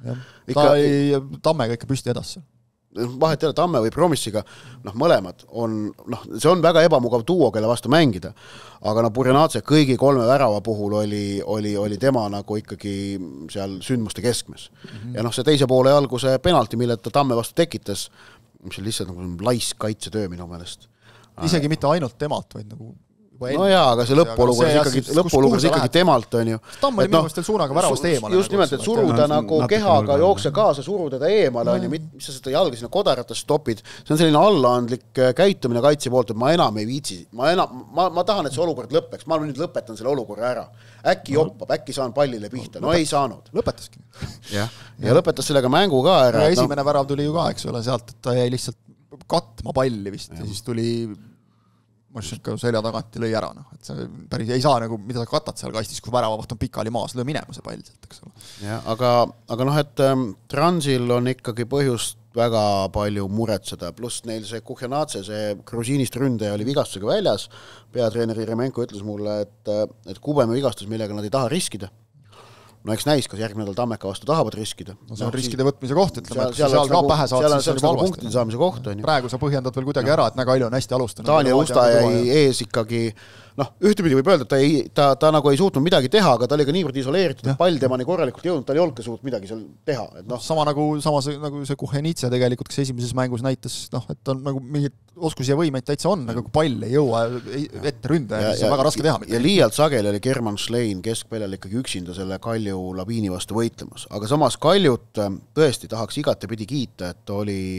Tammega ikka püsti edasse.
Vahet ei ole Tamme või Promissiga, mõlemad on, see on väga ebamugav duo, kelle vastu mängida, aga Burjanadze kõigi 3 värava puhul oli tema nagu ikkagi seal sündmuste keskmes. Ja see teise poole alguse penalti, mille ta Tamme vastu tekitas, mis oli lihtsalt nagu laisk kaitsetöö minu meelest.
Isegi mitte ainult temalt, vaid nagu
no jaa, aga see lõppolukorras ikkagi temalt on ju.
Tamm oli minu suunaga väravast eemale.
Just nimelt, et suruda nagu kehaga, jookse kaasa, suruda ta eemale on ju, mis sa seda jalga sinna kodaratast stopid. See on selline allaandlik käitumine kaitse poolt, et ma enam ei viitsi. Ma tahan, et see olukord lõppeks. Ma nüüd lõpetan selle olukorra ära. Äkki joppab, äkki saan pallile pihta. No ei saanud.
Lõpetaski.
Ja lõpetas sellega mängu ka ära.
Ja esimene värav tuli ju ka, eks ole, sealt, et ta jäi lihtsalt katma palli vist ja siis tuli Mošenko selja tagant ja lõi ära, et see päris ei saa nagu, mida sa katad seal kastis, kus väravaht on pikali maas, lõi minema see pall sealt, eks ole.
Ja, aga et Transil on ikkagi põhjust väga palju muretseda, pluss neil see Kuhjanadze, see Grusiinist ründaja oli vigastusega väljas, peatreener Jeremenko ütles mulle, et Kubeme vigastus, millega nad ei taha riskida. No eks näis, kas järgmine nädal Tammeka vastu tahavad riskida.
No see on riskide võtmise koht, ütleme, et seal ka pähe saad, siis on juba
punktide saamise koht.
Praegu sa põhjendad veel kuidagi ära, et Kalju on hästi alustanud.
Daniel Usta jäi ees ikkagi, ühtepidi võib öelda, et ta nagu ei suutnud midagi teha, aga ta oli ka niivõrd isoleeritud, et pall temani korralikult jõudnud, ta ei olnud ka suut midagi seal teha.
Sama nagu see Kuhjanadze tegelikult, kes esimeses mängus näitas, et on nagu mingid oskusi ja võimeid täitsa on, aga kui pall ei jõua ette ründaja, siis on väga raske teha.
Ja liialt sageli oli German Schlein keskpeljal ikkagi üksinda selle Kalju labiini vastu võitlemas. Aga samas Kaljut tõesti tahaks igatepidi kiita, et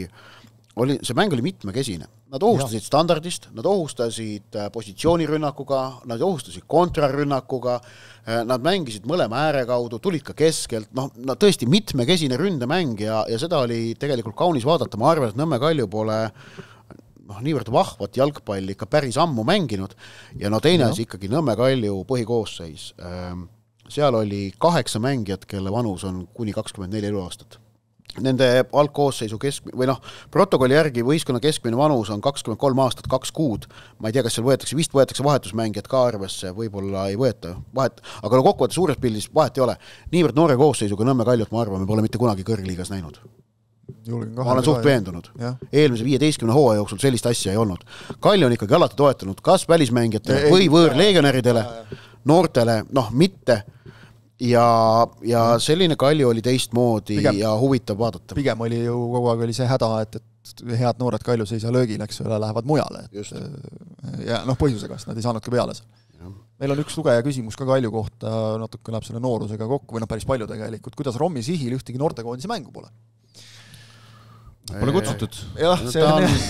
see mäng oli mitmekesine. Nad ohustasid standardist, nad ohustasid positsioonirünnakuga, nad ohustasid kontrarünnakuga, nad mängisid mõlema ääre kaudu, tulid ka keskelt, tõesti mitmekesine ründemäng ja seda oli tegelikult kaunis vaadata. Ma arvan, et Nõmme Kalju pole niivõrd vahvat jalgpalli ikka päris ammu mänginud ja teine asi ikkagi Nõmme Kalju põhikoosseis. Seal oli 8 mängijat, kelle vanus on kuni 24 eluaastat. Nende algkoosseisu protokolli järgi võistkonna keskmine vanus on 23 aastat, 2 kuud. Ma ei tea, kas seal võetakse vahetusmängijad ka arvesse, võib-olla ei võeta. Aga kokkuvõttes suures pildis vahet ei ole. Niivõrd noore koosseisuga Nõmme Kaljut, ma arvan, me pole mitte kunagi kõrgliigas näinud. Ma olen suht veendunud. Eelmise 15 hooaja jooksul sellist asja ei olnud. Kalju on ikkagi alati toetanud kas välismängijatele või võõrleegionäridele, noortele, mitte. Ja selline Kalju oli teistmoodi ja huvitav vaadata.
Pigem oli ju kogu aeg oli see häda, et head noored Kaljus ei saa löögile, eks ole, lähevad mujale. Ja põhjusega, sest nad ei saanud ka peale seal. Meil on üks lugeja küsimus ka Kalju kohta, natuke läheb selle noorusega kokku, või päris palju tegelikult. Kuidas Rommi Sihil ühtegi noortekoondise mängu pole?
Pole kutsutud.
Jah, see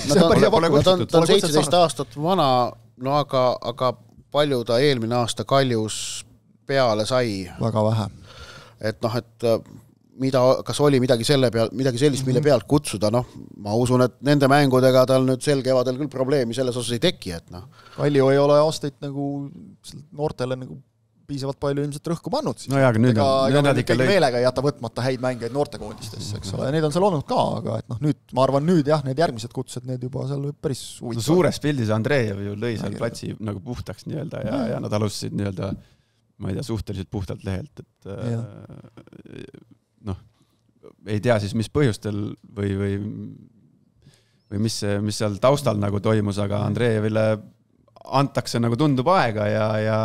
on
ta on 17 aastat vana, aga palju ta eelmine aasta Kaljus peale sai.
Väga vähe.
Et kas oli midagi sellist, mille pealt kutsuda, ma usun, et nende mängudega tal nüüd sel kevadel küll probleemi selles osas ei teki, et
Kalju ei ole aastaid nagu noortele nagu piisavalt palju ilmselt rõhku pannud.
No jaa, aga nüüd
nad ikka meelega ei jäta võtmata häid mängeid noortekoondistesse, eks ole. Neid on seal olnud ka, aga nüüd, ma arvan, need järgmised kutsed, need juba seal päris huvitav.
Suures pildis Andreev ju lõi seal platsi nagu puhtaks nii-öelda ja nad alustasid nii-öelda, ma ei tea, suhteliselt puhtalt lehelt, et ei tea siis, mis põhjustel või mis seal taustal nagu toimus, aga Andreevile antakse nagu tundub aega ja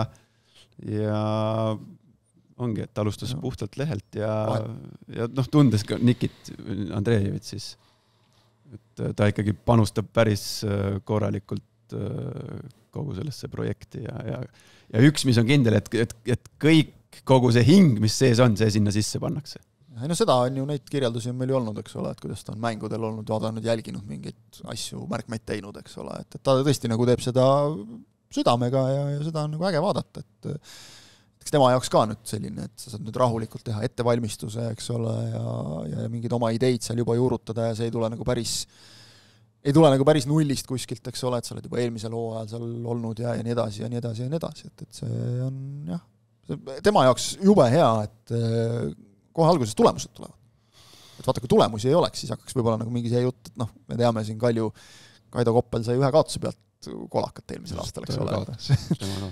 ongi, et alustas puhtalt lehelt ja tundes ka Nikit Andreevit siis, et ta ikkagi panustab päris korralikult kogu sellesse projekti ja üks, mis on kindel, et kõik, kogu see hing, mis sees on, see sinna sisse pannakse.
No seda on ju, neid kirjeldusi on meil ju olnud, eks ole, et kuidas ta on mängudel olnud, vaadanud, jälginud mingeid asju, märkmeid teinud, eks ole, et ta tõesti nagu teeb seda südamega ja seda on nagu äge vaadata, et tema jaoks ka nüüd selline, et sa saad nüüd rahulikult teha ettevalmistuse, eks ole, ja mingid oma ideid seal juba juurutada ja see ei tule nagu päris nullist kuskilt, eks ole, et sa oled juba eelmisel hooajal seal olnud ja nii edasi ja nii edasi ja nii edasi, et see on jah, tema jaoks jube hea, et kohe alguses tulemused tulevad. Et vaata, kui tulemusi ei oleks, siis hakkaks võib-olla nagu mingi see jutt, et me teame siin Kaido Koppel sai ühe kaotuse pealt kolakat eelmisel aastal, eks ole.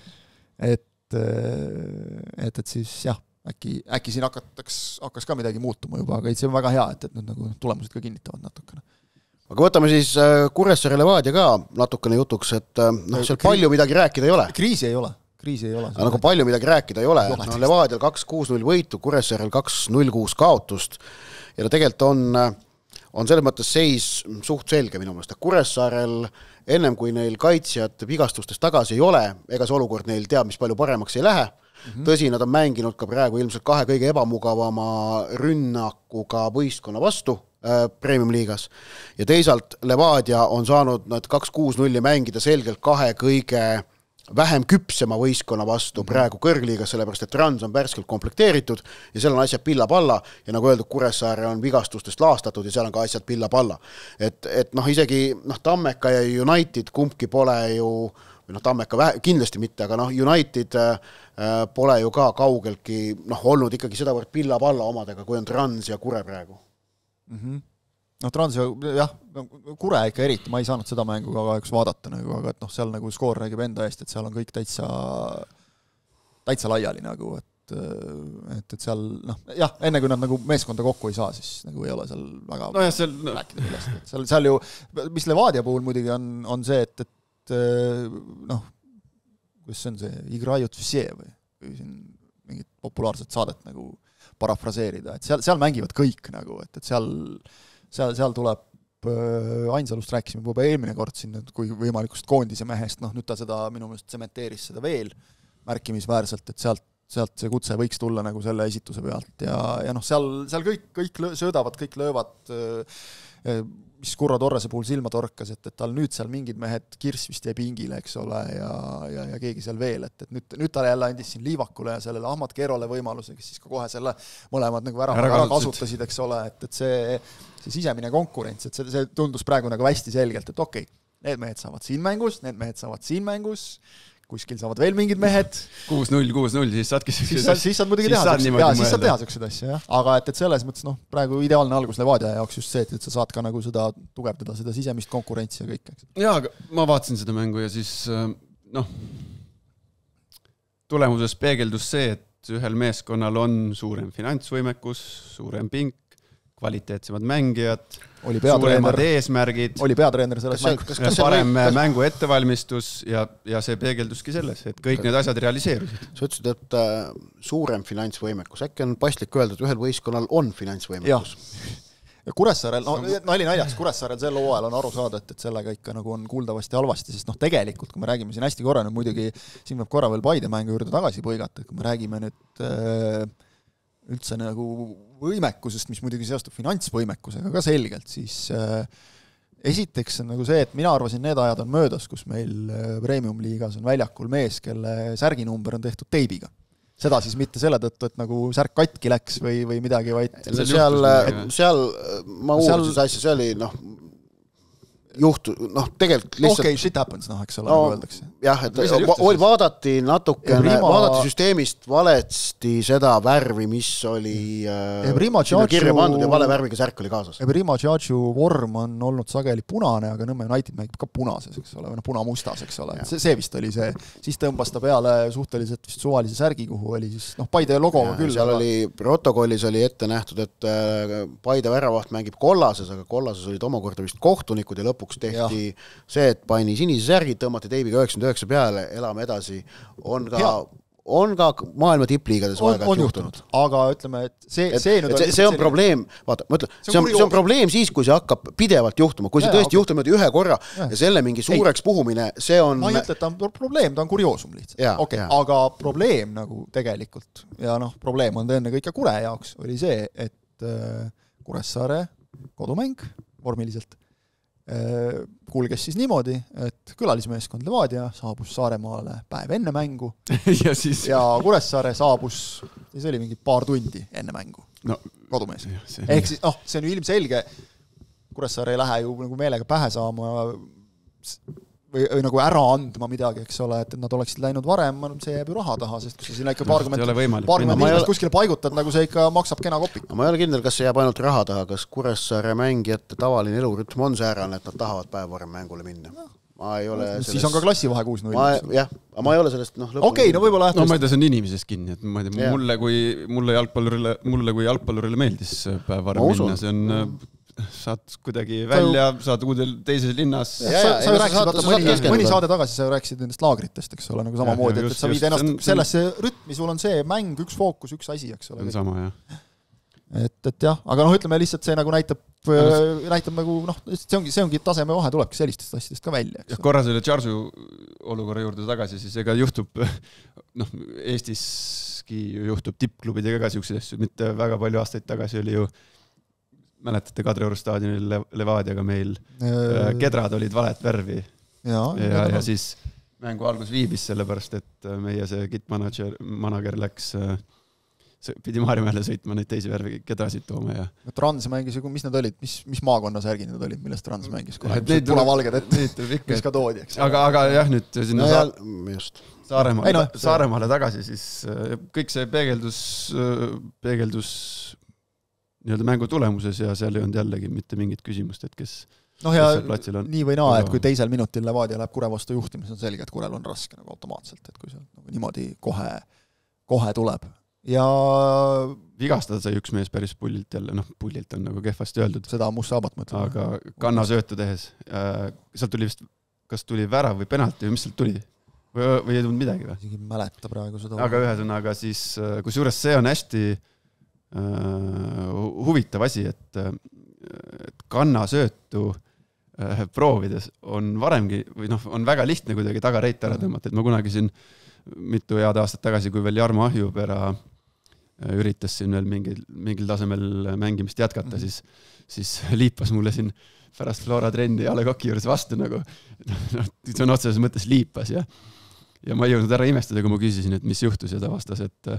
et siis jah, äkki siin hakkas ka midagi muutuma juba, aga see on väga hea, et nüüd nagu tulemused ka kinnitavad natukene.
Aga võtame siis Kuressaare Levadia ka natukene jutuks, et seal palju midagi rääkida ei ole.
Kriisi ei ole.
Aga nagu palju midagi rääkida ei ole. Levadial 2-6-0 võitu, Kuressaarel 2-0-6 kaotust ja tegelikult on selles mõttes seis suht selge minu meelest. Kuressaarel ennem kui neil kaitsjad vigastustest tagasi ei ole, ega see olukord neil teab, mis palju paremaks ei lähe. Tõsi, nad on mänginud ka praegu ilmselt 2 kõige ebamugavama rünnakuga võistkonna vastu Premium liigas ja teisalt Levadia on saanud nad 2-6-0 mängida selgelt 2 kõige vähem küpsema võistkonna vastu praegu kõrgliigas, sellepärast et Trans on värskelt komplekteeritud ja seal on asjad pilla-palla ja nagu öeldud, Kuressaare on vigastustest laastatud ja seal on ka asjad pilla-palla. Et isegi Tammeka ja United kumbki pole ju, või Tammeka kindlasti mitte, aga United pole ju ka kaugeltki olnud ikkagi sedavõrd pilla-palla omadega, kui on Trans ja Kure praegu.
Trans jah, Kure ikka eriti, ma ei saanud seda mängu ka üks vaadata, aga et seal nagu skoor räägib enda eest, et seal on kõik täitsa laiali nagu, et seal jah, enne kui nad nagu meeskonda kokku ei saa, siis nagu ei ole seal väga rääkida millest. Seal ju, mis Levadia puhul muidugi on see, et kuidas see on see Igrajut Vsie või siin mingit populaarset saadet nagu parafraseerida, et seal mängivad kõik nagu, et seal tuleb Ainsalust rääkisime juba eelmine kord siin, kui võimalikust koondise mehest, nüüd ta seda minu meelest tsementeeris seda veel märkimisväärselt, et sealt see kutse võiks tulla nagu selle esituse pealt ja seal kõik söödavad, kõik löövad, mis Kurro Torrese puhul silma torkas, et tal nüüd seal mingid mehed Kirs vist jäi pingile, eks ole, ja keegi seal veel, et nüüd ta jälle andis siin Liivakule ja sellele Ahmad Kerole võimaluse, kes siis ka kohe selle mõlemad nagu ära kasutasid, eks ole, et see sisemine konkurents, et see tundus praegu nagu hästi selgelt, et okei, need mehed saavad siin mängus, kuskil saavad veel mingid mehed.
6-0, siis saadki
siis saad muidugi teha sellised asju, jah. Aga et selles mõttes, praegu ideaalne algus Levadia jaoks just see, et sa saad ka nagu seda tugevdada, seda sisemist konkurentsi ja kõik.
Jaa, aga ma vaatasin seda mängu ja siis tulemuses peegeldus see, et ühel meeskonnal on suurem finantsvõimekus, suurem pink, kvaliteetsemad mängijad, suuremad eesmärgid,
oli peatreener selles
mängus, parem mängu ettevalmistus ja see peegelduski selles, et kõik need asjad realiseerusid.
Sa ütlesid, et suurem finantsvõimekus, äkki on paslik öelda, et ühel võistkonnal on finantsvõimekus.
Ja Kuressaarel, nali naljaks, Kuressaarel sel hooajal on aru saada, et sellega ikka nagu on kuuldavasti halvasti, sest tegelikult, kui me räägime siin hästi korra, muidugi siin võib korra veel Paide mängu juurde tagasi põigata, kui me räägime nüüd üldse nagu võimekusest, mis muidugi seostub finantsvõimekusega ka selgelt, siis esiteks on nagu see, et mina arvasin, need ajad on möödas, kus meil Premium liigas on väljakul mees, kelle särginumber on tehtud teibiga. Seda siis mitte selle tõttu, et nagu särk katki läks või midagi, vaid
seal ma uurisin asja, see oli tegelikult lihtsalt
okei, shit happens, eks ole, nagu öeldakse.
Jah, et vaadati natukene, vaadati süsteemist valesti seda värvi, mis oli kirja pandud ja vale värviga särk oli kaasas.
Ebrima Tšatšu vorm on olnud sageli punane, aga Nõmme United mängib ka punases, eks ole, või punamustas, eks ole. See vist oli see. Siis tõmbas ta peale suhteliselt vist suvalise särgi, kuhu oli siis Paide logoga küll.
Seal oli, protokollis oli ette nähtud, et Paide väravaht mängib kollases, aga kollases olid omakorda vist kohtunikud ja lõpuks tehti see, et pani sinise särgid, tõmmati teibiga 99 peale, elame edasi, on ka on ka maailma tippliigades
on juhtunud, aga ütleme, et
see on probleem, vaata, ma ütlen, see on probleem siis, kui see hakkab pidevalt juhtuma, kui see tõesti juhtub ühe korra ja selle mingi suureks puhumine, see on...
Ma ei ütle, et ta on probleem, ta on kurioosum lihtsalt. Okay, aga probleem nagu tegelikult, ja probleem on enne kõike Kure jaoks, oli see, et Kuressaare kodumäng vormiliselt kulges siis niimoodi, et külalismeeskond Levadia saabus Saaremaale päev enne mängu ja Kuressaare saabus, siis oli mingi paar tundi enne mängu kodumees. Ehk siis, see on ju ilmselge, Kuressaare ei lähe ju nagu meelega pähe saama või nagu ära andma midagi, eks ole, et nad oleksid läinud varem, see jääb ju raha taha, sest kui sa sinna ikka paarkümmend inimest kuskile paigutad, nagu see ikka maksab kena kopik.
Ma ei ole kindel, kas see jääb ainult raha taha, kas Kuressaare mängijate tavaline elurütm on säärane, et nad tahavad päev varem mängule minna. Ma ei ole sellest...
Siis on ka klassivahe 6-0.
Jah, aga ma ei ole sellest
Okei, võib-olla...
ma ei tea, see on inimesest kinni, et ma ei tea, mulle kui jalgpallurile meeldis päev varem minna, see on... saad kuidagi välja, saad teises linnas.
Sa ju rääkisid, mõni saade tagasi sa ju rääkisid nendest laagritest, eks ole, nagu samamoodi, et sa viid ennast sellesse rütmi, sul on see mäng, üks fookus, üks asi, eks ole.
Sama, jah.
Et jah, aga ütleme lihtsalt see nagu näitab nagu, see ongi taseme vahe, tulebki sellistest asjadest ka välja.
Ja korra selle Charsu olukorra juurde tagasi, siis ega juhtub, Eestiski juhtub tippklubidega ka siukseid asju, mitte väga palju aastaid tagasi oli ju mäletate Kadrioru staadionil Levadiaga meil kedrad olid valet värvi ja siis mängu algus viibis sellepärast, et meie see kit-manager läks pidi Maarjamäele sõitma neid teisi värvi kedrasid tooma ja
Trans mängis ju, mis nad olid, mis maakonna särgid need olid, millest Trans mängis punavalged mis ka toodi, eks
aga jah, nüüd sinna
just
Saaremaale tagasi, siis kõik see peegeldus nii-öelda mängu tulemuses ja seal ei olnud jällegi mitte mingit küsimust, et kes platsil on.
Nii või naa, et kui teisel minutil Levadia läheb Kure vastu juhtimis, on selge, et Kurel on raske nagu automaatselt, et kui see niimoodi kohe tuleb. Ja
vigastada sai üks mees päris pullilt jälle, pullilt on nagu kehvasti öeldud.
Seda on Mussaabat mõtlema.
Aga kannasöötu tehes. Sealt tuli vist, kas tuli värav või penalti või mis sealt tuli? Või ei tulnud midagi või?
Isegi mäleta praegu seda.
Aga ühesõnaga siis, kusjuures see on hästi huvitav asi, et kannasöötu proovides on varemgi, või on väga lihtne kuidagi tagareit ära tõmmata, et ma kunagi siin mitu head aastat tagasi, kui veel Jarmo Ahjupera üritas siin veel mingil tasemel mängimist jätkata, siis liipas mulle siin pärast Flora trenni Jale Koki juures vastu nagu, see on otseses mõttes liipas ja ma ei jõudnud ära imestada, kui ma küsisin, et mis juhtus ja ta vastas, et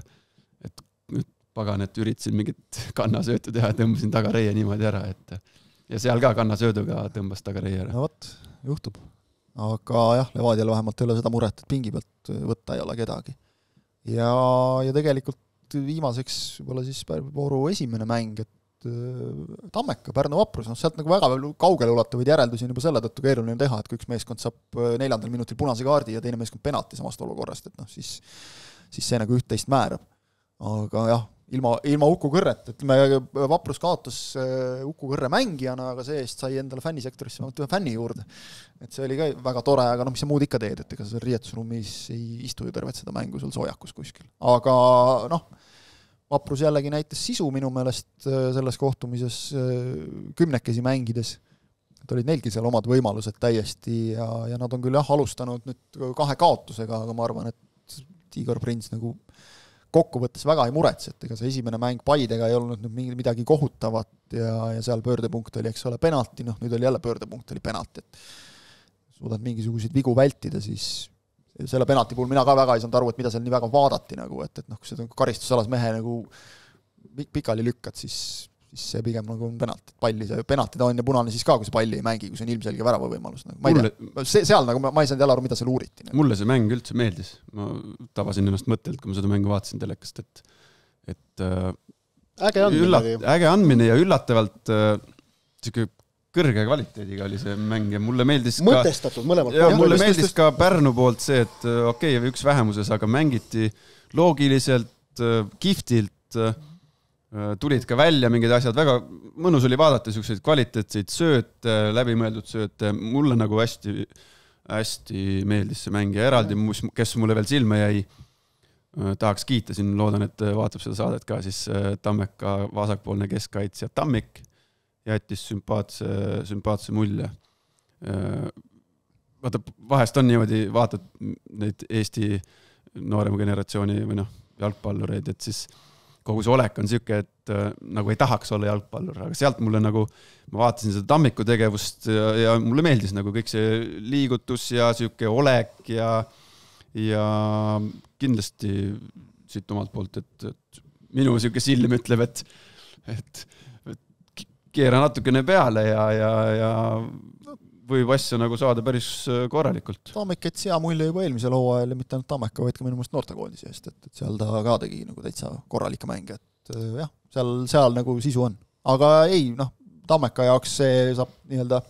pagan, et üritasin mingit kannasöötu teha ja tõmbasin tagareie niimoodi ära, ja seal ka kannasööduga tõmbas tagareie ära.
No võt, juhtub. Aga jah, Levadial vähemalt ei ole seda muret, et pingi pealt võtta ei ole kedagi. Ja tegelikult viimaseks võib-olla siis vooru esimene mäng, et Tammeka, Pärnu Vaprus, sealt nagu väga kaugele ulatuvaid järeldusi on juba selle tõttu keeruline teha, et kui üks meeskond saab 4. minutil punase kaardi ja teine meeskond penalti samast olukorrast, et siis see nagu üht-teist määrab. Aga jah, ilma Uku Kõrret, Vaprus kaotas Uku Kõrre mängijana, aga see eest sai endale fännisektorisse ühe fänni juurde. Et see oli ka väga tore, aga mis sa muud ikka teed, et ega see riietusruumis ei istu ju tervet seda mängu sul soojakus kuskil. Aga Vaprus jällegi näitas sisu minu meelest selles kohtumises 10 mängides. Et olid neilgi seal omad võimalused täiesti ja nad on küll alustanud nüüd 2 kaotusega, aga ma arvan, et Igor Prins nagu kokkuvõttes väga ei muretse, et ega see esimene mäng Paidega ei olnud midagi kohutavat ja seal pöördepunkt oli, eks ole, penalti, nüüd oli jälle pöördepunkt, oli penalti, et suudad mingisuguseid vigu vältida, siis selle penalti puhul mina ka väga ei saanud aru, et mida seal nii väga vaadati, nagu, et kui seda karistusalas mehe nagu pikali lükkad, siis see pigem nagu on penalt. Penalti ta on ja punane siis ka, kui see palli ei mängi, kui see on ilmselge värava võimalus. Ma ei tea, seal nagu ma ei saanud jälle aru, mida seal uuriti.
Mulle see mäng üldse meeldis. Ma tabasin ennast mõttelt, kui ma seda mängu vaatasin telekast, et äge andmine ja üllatavalt kõrge kvaliteediga oli see mäng ja mulle meeldis
mõtestatud mõlemalt.
Ja mulle meeldis ka Pärnu poolt see, et okei, üks vähemuses, aga mängiti loogiliselt, kihvtilt, tulid ka välja mingid asjad, väga mõnus oli vaadata selliseid kvaliteetseid sööte, läbimõeldud sööte, mulle nagu hästi meeldis see mäng ja eraldi, kes mulle veel silma jäi, tahaks kiita, siin loodan, et vaatab seda saadet ka, siis Tammeka vasakpoolne keskkaitsja Tammik jättis sümpaatse mulje. Vaata, vahest on niimoodi, vaatad neid Eesti noorema generatsiooni või jalgpallureid, et siis kogu see olek on siuke, et nagu ei tahaks olla jalgpallur, aga sealt mulle nagu, ma vaatasin seda Tammiku tegevust ja mulle meeldis nagu kõik see liigutus ja siuke olek ja kindlasti siit omalt poolt, et minu siuke silm ütleb, et keera natukene peale ja võib asja nagu saada päris korralikult.
Tammik jättis hea mulje juba eelmisel hooajal ja mitte ainult Tammeka, vaid ka minu mõist noortekoondise eest, et seal ta ka tegi nagu täitsa korralikke mänge, et jah, seal nagu sisu on. Aga ei, Tammeka jaoks see saab nii-öelda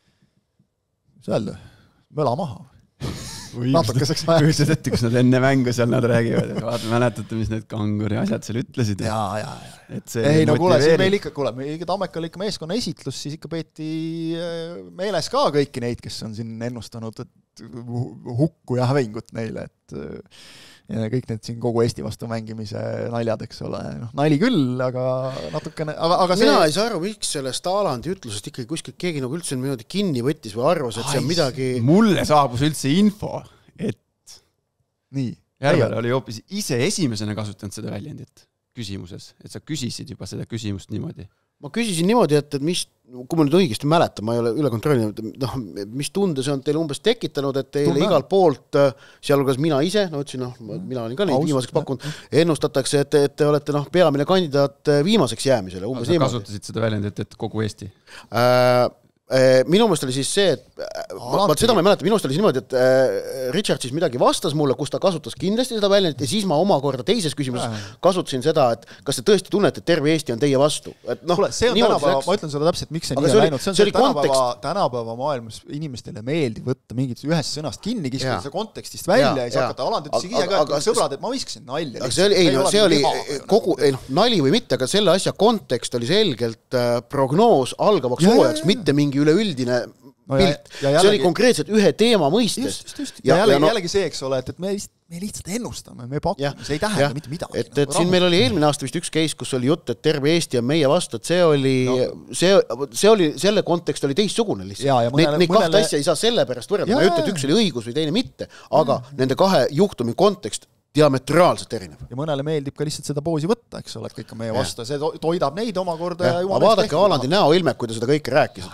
möla maha. Natukeseks
vaja. Kujutad ette, kus nad enne mängu seal nad räägivad, et vaata, mäletate, mis need kanguri asjad seal ütlesid.
Ja.
Et see
ei, no kuule, siis meil ikka, Tammekal ikka meeskonna esitlus, siis ikka peeti meeles ka kõiki neid, kes on siin ennustanud, et hukku ja hävingut neile, et ja kõik need siin kogu Eesti vastu mängimise naljad, eks ole. Nali küll, aga natukene... Aga
mina ei saa aru, miks sellest Aalandi ütlusest ikkagi kuskil keegi nagu üldse minuti kinni võttis või arvas, et see on midagi...
Mulle saabus üldse info, et
nii.
Järvel oli hoopis ise esimesena kasutanud seda väljendit küsimuses, et sa küsisid juba seda küsimust niimoodi.
Ma küsisin niimoodi, et mis, kui ma nüüd õigesti mäletan, ma ei ole üle kontrollinud, mis tunde see on teil umbes tekitanud, et teile igalt poolt, sealhulgas mina ise, ütlesin, mina olin ka neid viimaseks pakkunud, ennustatakse, et te olete peamine kandidaat viimaseks jäämisele.
Aga sa kasutasid seda väljendit, et kogu Eesti?
Minu mõist oli siis see, et seda ma ei mäleta, minu mõist oli siis niimoodi, et Richard siis midagi vastas mulle, kus ta kasutas kindlasti seda väljendit ja siis ma omakorda teises küsimuses kasutasin seda, et kas te tõesti tunnete, et terve Eesti on teie vastu.
See on tänapäeva, ma ütlen seda täpselt, miks see nii on läinud. See on tänapäeva maailmas inimestele meeldib võtta mingit ühest sõnast kinni, kiskuda see kontekstist välja ja siis hakata alandutisi ise ka sõbrad, et ma viskasin nalja.
See oli kogu, nali või mitte, aga selle asja kontekst oli selgelt prognoos algavaks hooajaks, mitte mingi üleüldine pilt. See oli konkreetselt ühe teema mõistes.
Just. Ja jällegi see, eks ole, et me lihtsalt ennustame, me pakume, see ei tähenda mitte midagi.
Et siin meil oli eelmine aasta vist üks case, kus oli jutt, et terve Eesti on meie vastu, et see oli, selle kontekst oli teistsugune lihtsalt. Neid kahte asja ei saa selle pärast võrrelda. Ma ei ütle, et üks oli õigus või teine mitte, aga nende kahe juhtumi kontekst diametraalselt erinev.
Ja mõnele meeldib ka lihtsalt seda poosi võtta, eks ole, et kõik on meie vastu. See toidab neid omakorda.
Ja vaadake Aalandi näoilmek, kui ta seda kõike rääkisid.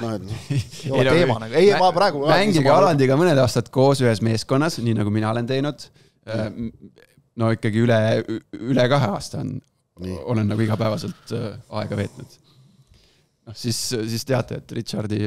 Mängige Aalandiga mõned aastad koos ühes meeskonnas, nii nagu mina olen teinud. No ikkagi üle 2 aasta olen nagu igapäevaselt aega veetnud. Siis teate, et Richardi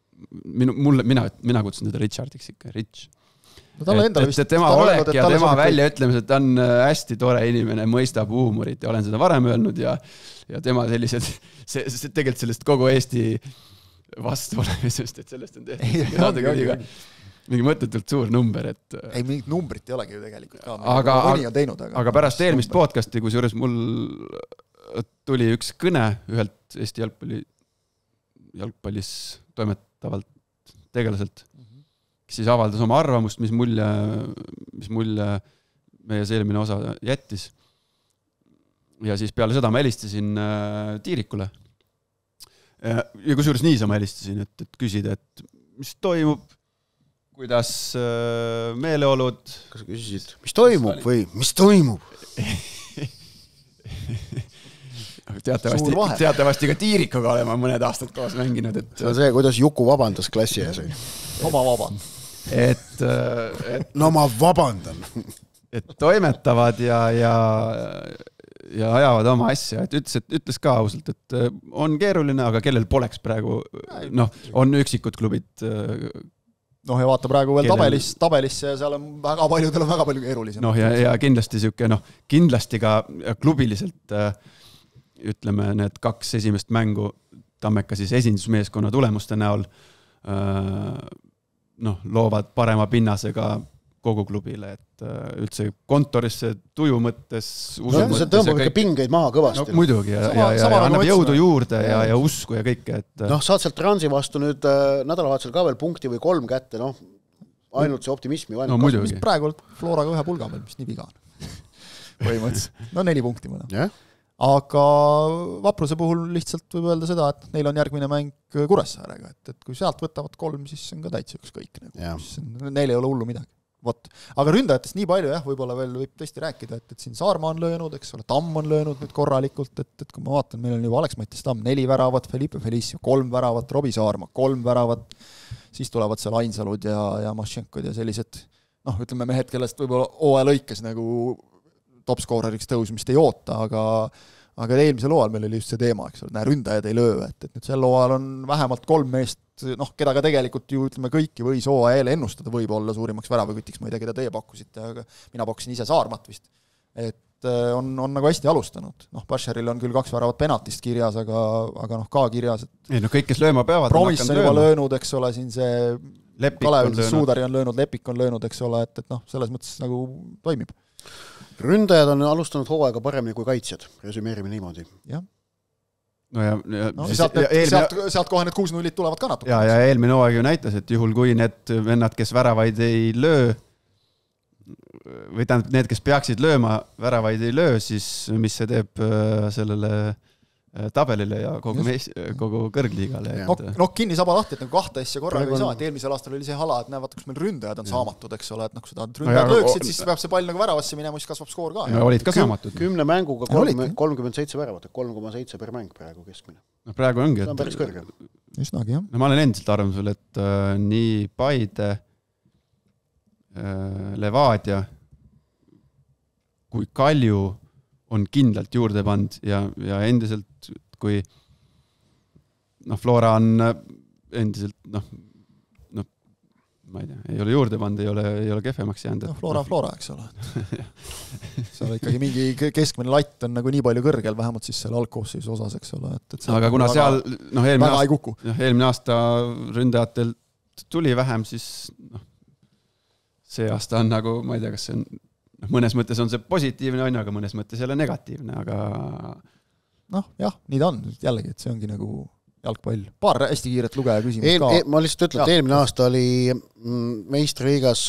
mina kutsun teda Richardiks ikka, Rich. Et tema olek ja tema väljaütlemised, ta on hästi tore inimene, mõistab huumorit ja olen seda varem öelnud ja tema sellised, see tegelikult sellest kogu Eesti vastu olemisest, et sellest on tehtud mingi mõttetult suur number, et
ei, mingit numbrit ei olegi ju tegelikult ka,
mõni on teinud, aga pärast eelmist podcasti, kus juures mul tuli üks kõne ühelt Eesti jalgpallis toimetavalt tegelaselt, kes siis avaldas oma arvamust, mis mulje meie eelmine osa jättis. Ja siis peale seda ma helistasin Tiirikule. Ja kusjuures niisama helistasin, et küsida, et mis toimub, kuidas meeleolud.
Kas sa küsisid, mis toimub või mis toimub?
Teatavasti ka Tiirikuga olema mõned aastad koos mänginud.
See on see, kuidas Juku vabandas klassi ees.
Oma vaband.
No ma vabandan.
Et toimetavad ja ajavad oma asja. Et ütles ka ausalt, et on keeruline, aga kellel poleks praegu, on üksikud klubid.
Ja vaata praegu veel tabelisse ja seal on väga palju keerulisem.
Ja kindlasti siuke, kindlasti ka klubiliselt ütleme, need 2 esimest mängu Tammeka siis esindusmeeskonna tulemuste näol loovad parema pinnasega kogu klubile, et üldse kontorisse tuju mõttes
see tõmbab ikka pingeid maha kõvasti.
Muidugi ja annab jõudu juurde ja usku ja kõike.
Saad sealt Transi vastu nüüd nädalavahetusel ka veel punkti või 3 kätte, ainult see optimismi.
Praegu Floraga 1 pulga peal, mis nii viga on. põhimõtteliselt. No 4 punkti mõne.
jah,
Aga Vapruse puhul lihtsalt võib öelda seda, et neil on järgmine mäng Kuressaarega, et kui sealt võtavad 3, siis see on ka täitsa ükskõik. Neil ei ole hullu midagi. Vot. Aga ründajatest nii palju jah, võib-olla veel võib tõesti rääkida, et siin Saarma on löönud, eks ole, Tamm on löönud nüüd korralikult, et kui ma vaatan, meil on juba Alex-Mattias Tamm 4 väravat, Felipe Felicio 3 väravat, Robbie Saarma 3 väravat, siis tulevad seal Ainsalud ja Mašenkod ja sellised, ütleme mehed, kellest võib-olla hooaja lõikes nagu topscooreriks tõusmist ei oota, aga eelmisel hooajal meil oli just see teema, eks ole, ründajad ei löö, et nüüd sel hooajal on vähemalt 3 meest, keda ka tegelikult ju ütleme kõiki võis hooaja eel ennustada võib-olla suurimaks väravakütiks, ma ei tea, keda teie pakkusite, aga mina pakkusin ise Saarmat vist. Et on nagu hästi alustanud. Basharil on küll 2 väravat penaltist kirjas, aga ka kirjas, et
ei, kõik, kes lööma peavad,
Promis on juba löönud, eks ole, siin see Kalev Suudari on löönud, Lepik on löönud, eks ole, et selles mõttes nagu toimib.
Ründajad on alustanud hooaega paremini kui kaitsjad, resümeerime niimoodi.
Jah. Sealt kohe need 6-0 tulevad ka natuke.
Ja eelmine hooaeg ju näitas, et juhul kui need vennad, kes väravaid ei löö, või tähendab, need, kes peaksid lööma, väravaid ei löö, siis mis see teeb sellele tabelile ja kogu kõrgliigale.
Kinni saba lahti, et nagu 2 asja korraga ei saa, et eelmisel aastal oli see hala, et näevad, kus meil ründajad on saamatud, eks ole, et kui seda ründajad lööksid, siis peab see pall nagu väravasse minema, siis kasvab skoor ka.
Olid ka saamatud.
10 mänguga 37 väravat, 3,7 per mäng praegu keskmine.
Praegu ongi.
See on päris kõrge.
Üsnagi, jah.
Ma olen endiselt arvamusel, et nii Paide, Levadia kui Kalju on kindlalt juurde pand ja endiselt, kui Flora on endiselt, ma ei tea, ei ole juurde pand, ei ole kehvemaks jäänud.
Flora, eks ole. Seal ikkagi mingi keskmine latt on nagu nii palju kõrgel, vähemalt siis selle algkoosseisu osas, eks ole.
Aga kuna seal eelmine aasta ründajatelt tuli vähem, siis see aasta on nagu, ma ei tea, kas see on mõnes mõttes on see positiivne, aga mõnes mõttes jälle negatiivne, aga
jah, nii ta on jällegi, et see ongi nagu jalgpall. Paar hästi kiiret lugeja küsimus ka.
Ma lihtsalt ütlen, et eelmine aasta oli meistriliigas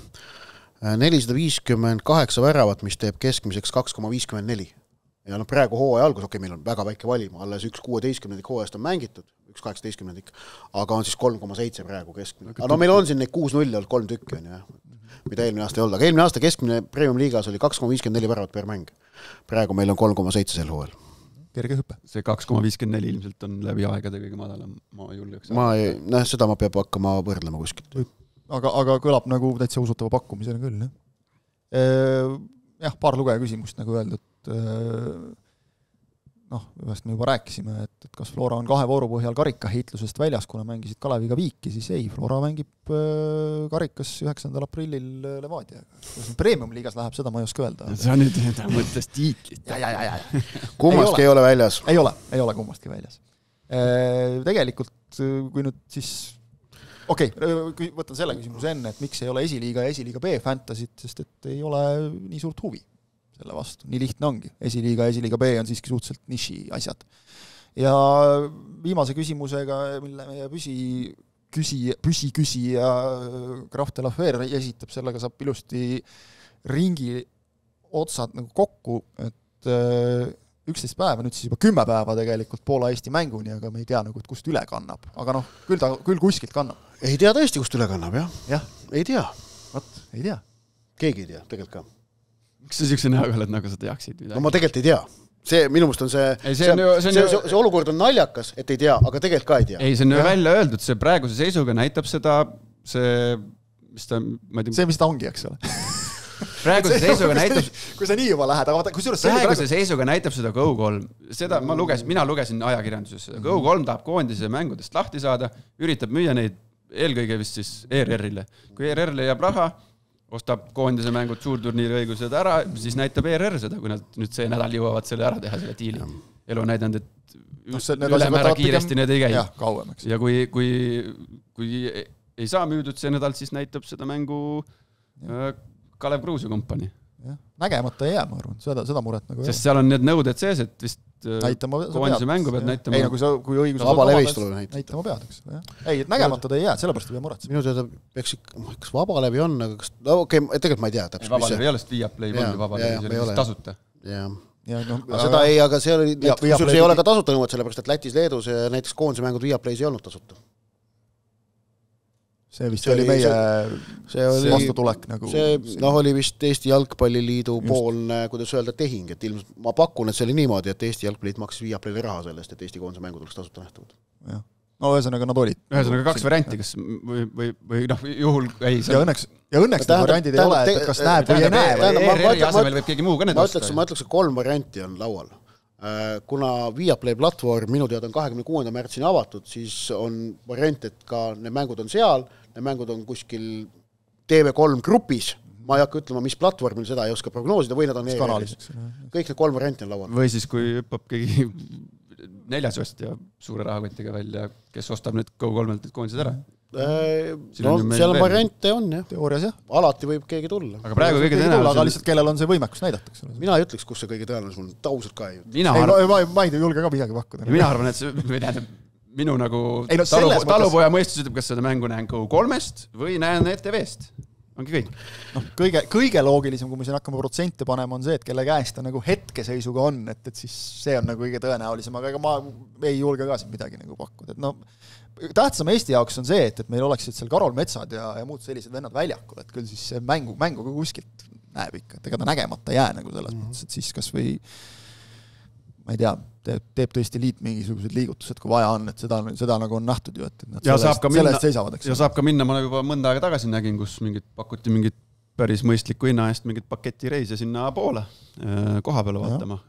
458 väravat, mis teeb keskmiseks 2,54. Ja praegu hooaja algus, meil on väga väike valima, alles 1,16 hooajast on mängitud, 1,18, aga on siis 3,7 praegu keskmine. Aga meil on siin neid 6-0 olnud 3 tükki, mida eelmine aasta ei olnud. Aga eelmine aasta keskmine Premium liigas oli 2,54 väravat per mäng. Praegu meil on 3,7 sel hooajal.
Kerge hüppe.
See 2,54 ilmselt on läbi aegade kõige madalam, ma julgeks.
Seda ma peab hakkama võrdlema kuskilt.
Aga kõlab nagu täitsa usutava pakkumisena küll. Jah, paar lugeja küsimust nagu öeldud. Ühest me juba rääkisime, et kas Flora on 2 vooru põhjal karikaheitlusest väljas, kuna mängisid Kaleviga Viiki, siis ei, Flora mängib karikas 9. aprillil Levadiaga. Kui Premium liigas läheb, seda ma ei oska öelda.
See on nüüd mõttes tiitlit.
Ja.
Kummastki ei ole väljas.
Ei ole kummastki väljas. Tegelikult, kui nüüd siis võtan selle küsimuse enne, et miks ei ole esiliiga ja esiliiga B fantasid, sest et ei ole nii suurt huvi selle vastu. Nii lihtne ongi. Esiliiga ja esiliiga B on siiski suhteliselt niši asjad. Ja viimase küsimusega, mille meie püsiküsija Graf de la Fer esitab, sellega saab ilusti ringi otsad nagu kokku, et 11 päeva, nüüd siis juba 10 päeva tegelikult Poola-Eesti mänguni, aga me ei tea, nagu, et kust üle kannab. Aga küll kuskilt kannab.
Ei tea tõesti, kust üle kannab, jah? Ei tea.
Ei tea.
Keegi ei tea, tegelikult ka.
Miks sa siukse näoga oled, nagu sa teaksid midagi?
No ma tegelikult ei tea. Minu meelest on see olukord on naljakas, et ei tea, aga tegelikult ka ei tea.
Ei, see on välja öeldud, see praeguse seisuga näitab seda, mis
ta
ongi, eks ole.
Praeguse seisuga näitab...
Kui sa nii juba lähed, aga
praeguse seisuga näitab seda Go3. Seda mina lugesin ajakirjanduses seda. Go3 tahab koondise mängudest lahti saada, üritab müüa neid eelkõige vist siis ERR-ile. Kui ERR-ile jääb raha, ostab koondise mängud suurturniiri õigused ära, siis näitab ERR seda, kui nad nüüd see nädal jõuavad selle ära teha, selle tiili. Elu näidanud, et ülemäära kiiresti need ei käi. Ja kui ei saa müüdud see nädal, siis näitab seda mängu Kalev Kruusi kompanii.
Nägemata ei jää, ma arvan, seda muret nagu
sest seal on need nõuded sees, et vist koondise mängu pead näitama.
Ei, kui õigus
vabalevis tuleb
näitama pead, eks. Ei, et nägemata ta ei jää, sellepärast ei pea muretsema.
Minu teada peaks kas vabalevi on, aga kas, no okei, tegelikult ma ei tea täpselt.
Vabalevi ei ole, sest Viaplay polnud vabalevi, see oli tasuta.
Seda ei, aga see oli, kusjuures ei ole ka tasuta nõuet, sellepärast, et Lätis, Leedus ja näiteks koondise mängud Viaplays ei olnud tasuta.
See vist oli meie vastutulek nagu.
See oli vist Eesti Jalgpalliliidu poolne, kuidas öelda, tehing, et ilmselt ma pakun, et see oli niimoodi, et Eesti Jalgpalliliit maksis Viaplay'le raha sellest, et Eesti koondise mängud oleks tasuta nähtavad.
Jah. No ühesõnaga nad olid.
Ühesõnaga 2 varianti, kas või juhul ei
ja õnneks need variandid ei ole, et kas näeb või ei näe.
ERR-i asemel võib keegi muu ka need
osta. Ma ütleks, et 3 varianti on laual. Kuna Viaplay platvorm minu teada on 26. märtsini avatud, siis on variant, et ka need mängud on seal, need mängud on kuskil TV3 grupis, ma ei hakka ütlema, mis platvormil seda ei oska prognoosida, või nad on ERR-is. Kõik need 3 varianti on laual.
Või siis, kui hüppab keegi 4 ostja suure rahakotiga välja, kes ostab nüüd Go3-lt need koondised ära?
No seal variante on, jah.
Teoorias, jah.
Alati võib keegi tulla.
Aga praegu kõige tõenäoliselt...
Aga lihtsalt kellel on see võimekus näidatakse.
Mina ei ütleks, kus see kõige tõenäoliselt mul tausalt ka ei
ütle. Ma ei julge ka midagi pakkuda.
Mina arvan, et see minu nagu talupoja mõistus ütleb, kas seda mängu näen Go3-st või näen ETV-st. Ongi kõik.
Kõige loogilisem, kui me siin hakkame protsente panema, on see, et kelle käest ta nagu hetkeseisuga on, et siis see on nagu kõige tõenäolisem, aga ma ei julge ka siin midagi nagu pakkuda. Tähtsam Eesti jaoks on see, et meil oleksid seal Karol Metsad ja muud sellised vennad väljakul, et küll siis see mängu ka kuskilt näeb ikka, et ega ta nägemata jää nagu selles mõttes, et siis kas või ma ei tea, teeb tõesti liit mingisugused liigutused, kui vaja on, et seda nagu on nähtud ju, et nad sellest seisavad.
Ja saab ka minna, ma juba mõnda aega tagasi nägin, kus pakuti mingit päris mõistliku hinna eest mingit paketireise sinna poole koha peale vaatama.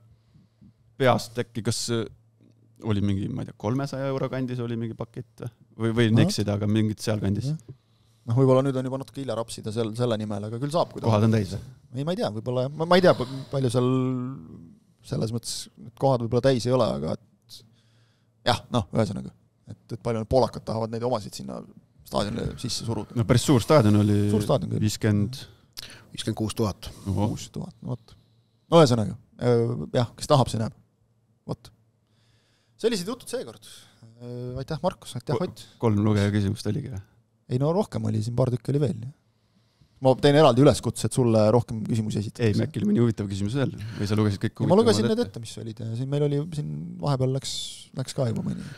Peast äkki, kas oli mingi, ma ei tea, 300 euro kandis oli mingi pakett või neksida, aga mingit seal kandis.
Võib-olla nüüd on juba natuke hilja rapsida selle nimel, aga küll saab.
Kohad on täis?
Ei, ma ei tea, võib-olla, ma ei tea, palju seal selles mõttes kohad võib-olla täis ei ole, aga et jah, ühesõnaga, et palju need poolakad tahavad neid omasid sinna staadionile sisse suruda.
No päris suur staadion oli 56
000.
6 000, võt. No ühesõnaga, jah, kes tahab, see näeb. Võt. Sellised jutud seekord. Aitäh, Markus, aitäh, Ott.
3 lugeja küsimust oligi või?
Ei, no rohkem oli, siin paar tükki oli veel. Ma teen eraldi üleskutse, et sulle rohkem küsimusi esitada.
Ei, äkki oli mõni huvitav küsimus veel. Või sa lugesid kõik
ma lugesin need ette, mis olid. Ja siin meil oli, siin vahepeal läks ka juba mõni.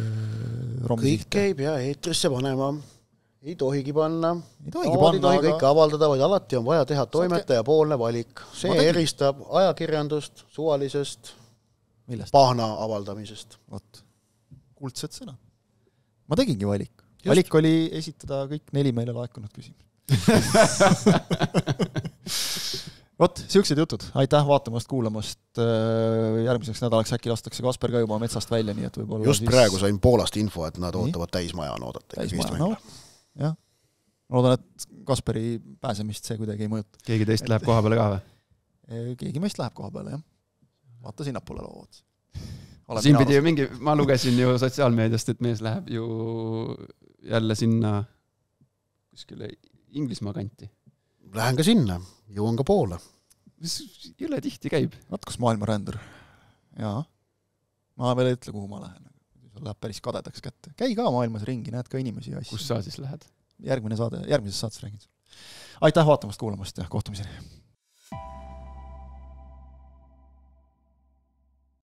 Kõik ei pea eetrisse panema. Ei tohigi panna.
Ei tohi
kõik avaldada, vaid alati on vaja teha toimetaja poolne valik. See eristab ajakirjandust suvalisest pahna avaldamisest.
Vot. Kuldsed sõna. Ma tegingi valik. Valik oli esitada kõik 4 meile laekunud küsimus. Vot, siuksed jutud. Aitäh vaatamast, kuulamast. Järgmiseks nädalaks äkki lastakse Kasper ka juba metsast välja, nii et võib-olla
just praegu sain Poolast info, et nad ootavad täismaja on oodata.
Jah. Loodan, et Kasperi pääsemist see kuidagi ei mõjuta.
Keegi teist läheb koha peale ka või?
Keegi meist läheb koha peale, jah. Vaata sinnapoole lood.
Siin pidi ju mingi, ma lugesin ju sotsiaalmeediast, et mees läheb ju jälle sinna kuskile Inglismaa kanti.
Lähen ka sinna, jõuan ka poole.
Jõle tihti käib.
Vaat, kus maailmarändur. Jaa. Ma veel ei ütle, kuhu ma lähen. Läheb päris kadedaks kätte. Käi ka maailmas ringi, näed ka inimesi ja asju.
Kus sa siis lähed?
Järgmises saates räägin. Aitäh vaatamast, kuulamast ja kohtumiseni.